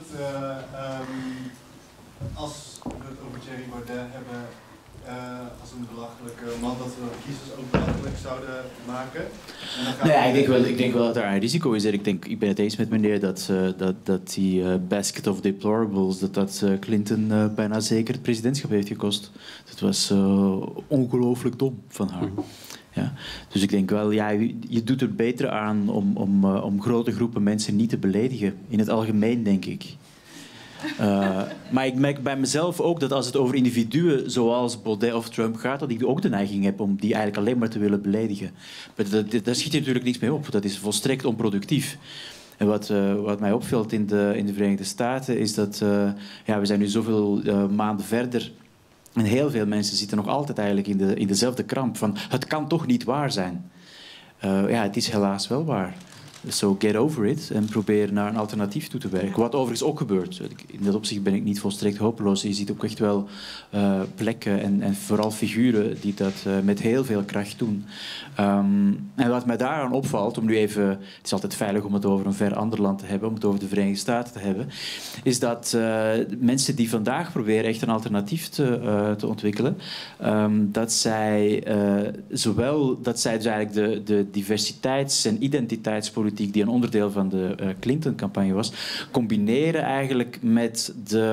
als we het over Thierry Baudet hebben als een belachelijke man, dat we kiezers ook belachelijk zouden maken. Ik denk wel dat daar een risico is. Ik ben het eens met meneer dat die basket of deplorables, dat Clinton bijna zeker het presidentschap heeft gekost. Dat was ongelooflijk dom van haar. Ja. Dus ik denk wel, ja, je doet er beter aan om grote groepen mensen niet te beledigen. In het algemeen, denk ik. Maar ik merk bij mezelf ook dat als het over individuen zoals Baudet of Trump gaat, dat ik ook de neiging heb om die eigenlijk alleen maar te willen beledigen. Maar daar schiet je natuurlijk niks mee op. Dat is volstrekt onproductief. En wat mij opvalt in de Verenigde Staten is dat we zijn nu zoveel maanden verder. En heel veel mensen zitten nog altijd eigenlijk in dezelfde kramp van het kan toch niet waar zijn. Het is helaas wel waar. So get over it en probeer naar een alternatief toe te werken. Wat overigens ook gebeurt. In dat opzicht ben ik niet volstrekt hopeloos. Je ziet ook echt wel plekken en vooral figuren die dat met heel veel kracht doen. En wat mij daaraan opvalt, om nu even... Het is altijd veilig om het over een ver ander land te hebben, om het over de Verenigde Staten te hebben, is dat mensen die vandaag proberen echt een alternatief te ontwikkelen, dat zij dus eigenlijk de diversiteits- en identiteitspolitiek die een onderdeel van de Clinton-campagne was, combineren eigenlijk met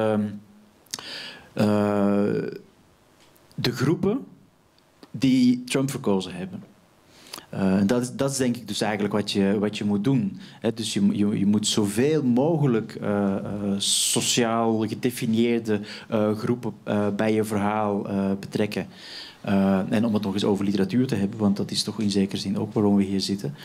de groepen die Trump verkozen hebben. Dat is denk ik dus eigenlijk wat je moet doen. Dus je moet zoveel mogelijk sociaal gedefinieerde groepen bij je verhaal betrekken. En om het nog eens over literatuur te hebben, want dat is toch in zekere zin ook waarom we hier zitten.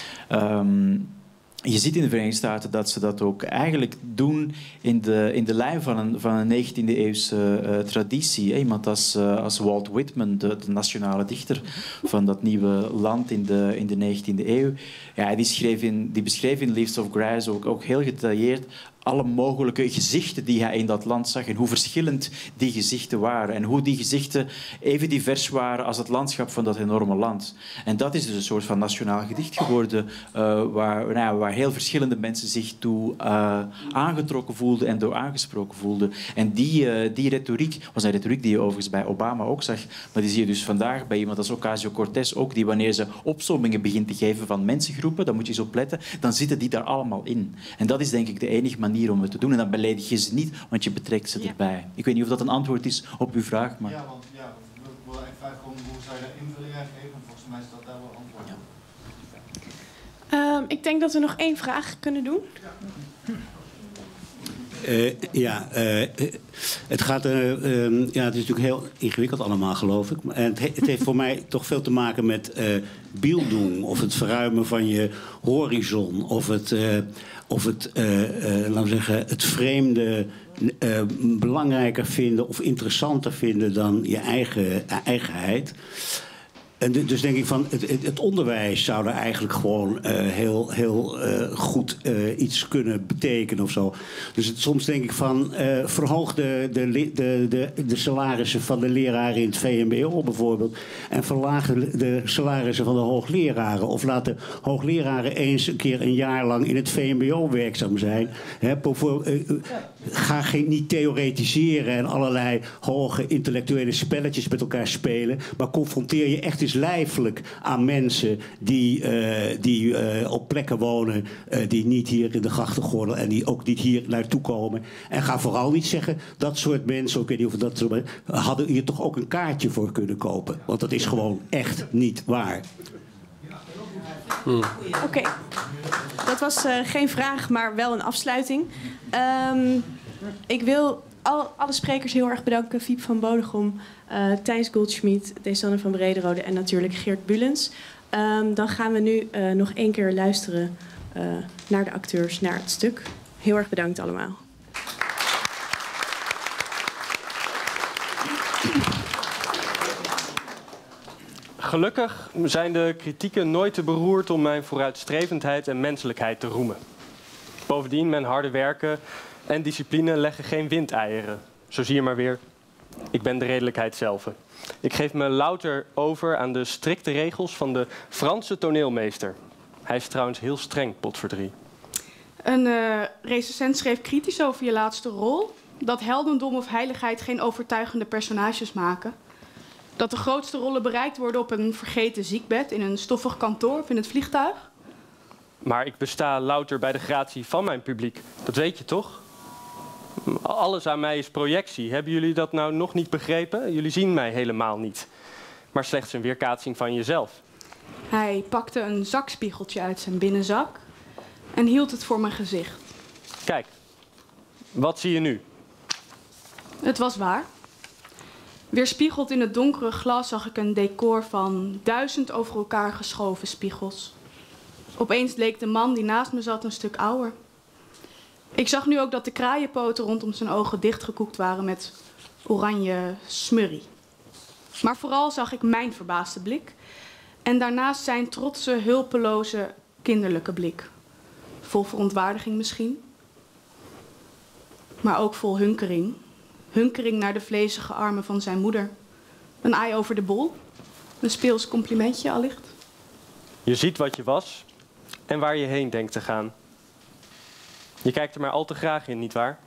Je ziet in de Verenigde Staten dat ze dat ook eigenlijk doen in de lijn van een 19e-eeuwse traditie. Iemand als Walt Whitman, de nationale dichter van dat nieuwe land in de 19e eeuw. Ja, die beschreef in Leaves of Grass ook heel gedetailleerd alle mogelijke gezichten die hij in dat land zag en hoe verschillend die gezichten waren en hoe die gezichten even divers waren als het landschap van dat enorme land. En dat is dus een soort van nationaal gedicht geworden waar heel verschillende mensen zich toe aangetrokken voelden en door aangesproken voelden. En die retoriek was een retoriek die je overigens bij Obama ook zag, maar die zie je dus vandaag bij iemand als Ocasio-Cortez ook, die wanneer ze opsommingen begint te geven van mensengroepen, dan moet je eens opletten, dan zitten die daar allemaal in. En dat is denk ik de enige manier om het te doen. En dan beledig je ze niet, want je betrekt ze erbij. Ik weet niet of dat een antwoord is op uw vraag. Maar... Ja, want we willen eigenlijk vragen hoe zou je daar invulling aan geven? Volgens mij is dat daar wel antwoord op. Ik denk dat we nog 1 vraag kunnen doen. Het gaat, het is natuurlijk heel ingewikkeld allemaal, geloof ik. En het heeft voor mij toch veel te maken met beelddoen, of het verruimen van je horizon, of laten we zeggen, het vreemde belangrijker vinden of interessanter vinden dan je eigenheid. En dus denk ik van, het onderwijs zou er eigenlijk gewoon heel goed iets kunnen betekenen of zo. Dus soms denk ik van, verhoog de salarissen van de leraren in het VMBO bijvoorbeeld. En verlaag de salarissen van de hoogleraren. Of laat de hoogleraren eens een keer een jaar lang in het VMBO werkzaam zijn. Ga niet theoretiseren en allerlei hoge intellectuele spelletjes met elkaar spelen. Maar confronteer je echt eens lijfelijk aan mensen die op plekken wonen die niet hier in de grachtengordel en die ook niet hier naartoe komen. En ga vooral niet zeggen, dat soort mensen, ik weet niet of dat soort mensen, hadden hier toch ook een kaartje voor kunnen kopen. Want dat is gewoon echt niet waar. Oké. Dat was geen vraag, maar wel een afsluiting. Ik wil alle sprekers heel erg bedanken. Fiep van Bodegom, Thijs Goldschmidt, Desanne van Brederode en natuurlijk Geert Bulens. Dan gaan we nu nog één keer luisteren naar de acteurs, naar het stuk. Heel erg bedankt allemaal. Gelukkig zijn de kritieken nooit te beroerd om mijn vooruitstrevendheid en menselijkheid te roemen. Bovendien, mijn harde werken en discipline leggen geen windeieren. Zo zie je maar weer, ik ben de redelijkheid zelf. Ik geef me louter over aan de strikte regels van de Franse toneelmeester. Hij is trouwens heel streng, potverdrie. Een recensent schreef kritisch over je laatste rol dat heldendom of heiligheid geen overtuigende personages maken. Dat de grootste rollen bereikt worden op een vergeten ziekbed, in een stoffig kantoor of in het vliegtuig. Maar ik besta louter bij de gratie van mijn publiek. Dat weet je toch? Alles aan mij is projectie. Hebben jullie dat nou nog niet begrepen? Jullie zien mij helemaal niet. Maar slechts een weerkaatsing van jezelf. Hij pakte een zakspiegeltje uit zijn binnenzak en hield het voor mijn gezicht. Kijk, wat zie je nu? Het was waar. Weerspiegeld in het donkere glas zag ik een decor van 1000 over elkaar geschoven spiegels. Opeens leek de man die naast me zat een stuk ouder. Ik zag nu ook dat de kraaienpoten rondom zijn ogen dichtgekoekt waren met oranje smurrie. Maar vooral zag ik mijn verbaasde blik en daarnaast zijn trotse, hulpeloze, kinderlijke blik. Vol verontwaardiging misschien, maar ook vol hunkering. Hunkering naar de vlezige armen van zijn moeder. Een aai over de bol. Een speels complimentje allicht. Je ziet wat je was en waar je heen denkt te gaan. Je kijkt er maar al te graag in, nietwaar?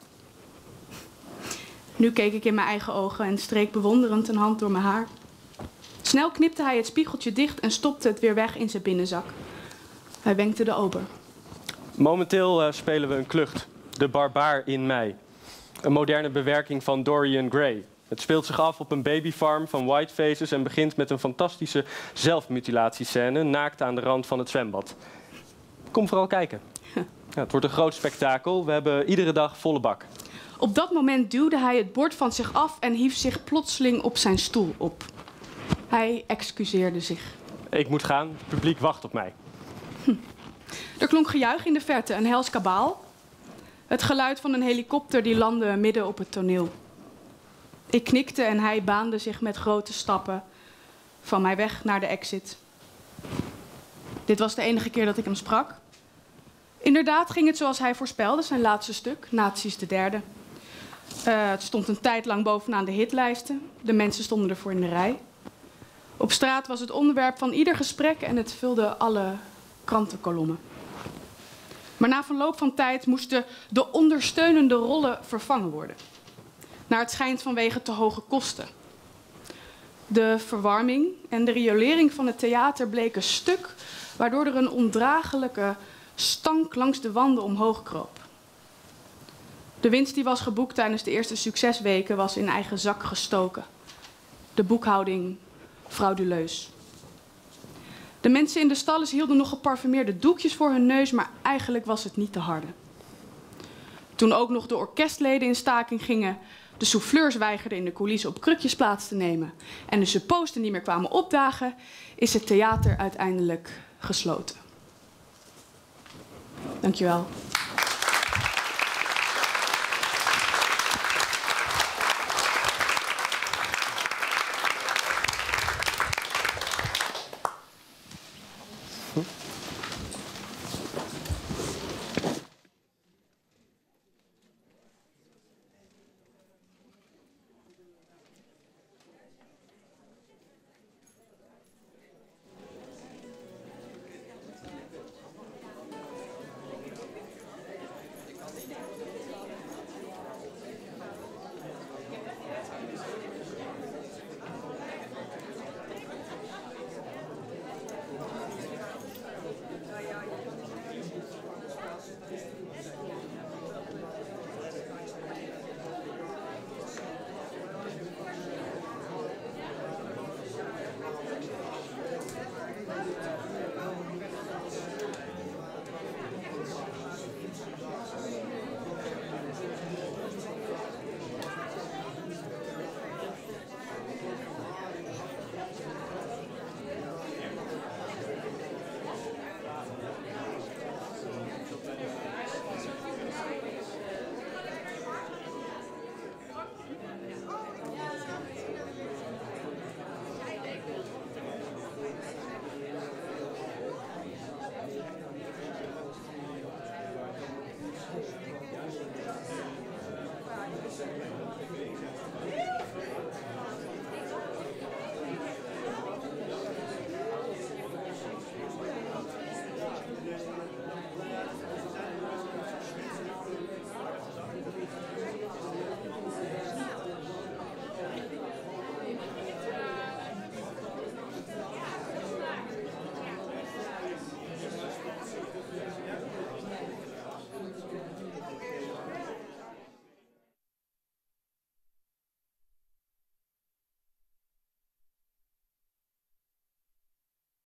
Nu keek ik in mijn eigen ogen en streek bewonderend een hand door mijn haar. Snel knipte hij het spiegeltje dicht en stopte het weer weg in zijn binnenzak. Hij wenkte de ober. Momenteel spelen we een klucht. De barbaar in mij. Een moderne bewerking van Dorian Gray. Het speelt zich af op een babyfarm van whitefaces en begint met een fantastische zelfmutilatiescène, naakt aan de rand van het zwembad. Kom vooral kijken. Ja, het wordt een groot spektakel. We hebben iedere dag volle bak. Op dat moment duwde hij het bord van zich af en hief zich plotseling op zijn stoel op. Hij excuseerde zich. Ik moet gaan. Het publiek wacht op mij. Er klonk gejuich in de verte, een hels kabaal. Het geluid van een helikopter die landde midden op het toneel. Ik knikte en hij baande zich met grote stappen van mij weg naar de exit. Dit was de enige keer dat ik hem sprak. Inderdaad ging het zoals hij voorspelde, zijn laatste stuk, Nazi's de derde. Het stond een tijd lang bovenaan de hitlijsten. De mensen stonden ervoor in de rij. Op straat was het onderwerp van ieder gesprek en het vulde alle krantenkolommen. Maar na verloop van tijd moesten de ondersteunende rollen vervangen worden. Naar het schijnt vanwege te hoge kosten. De verwarming en de riolering van het theater bleken stuk, waardoor er een ondraaglijke stank langs de wanden omhoog kroop. De winst die was geboekt tijdens de eerste succesweken was in eigen zak gestoken. De boekhouding frauduleus. De mensen in de stalles hielden nog geparfumeerde doekjes voor hun neus, maar eigenlijk was het niet te harde. Toen ook nog de orkestleden in staking gingen, de souffleurs weigerden in de coulissen op krukjes plaats te nemen en de supposten niet meer kwamen opdagen, is het theater uiteindelijk gesloten. Dankjewel.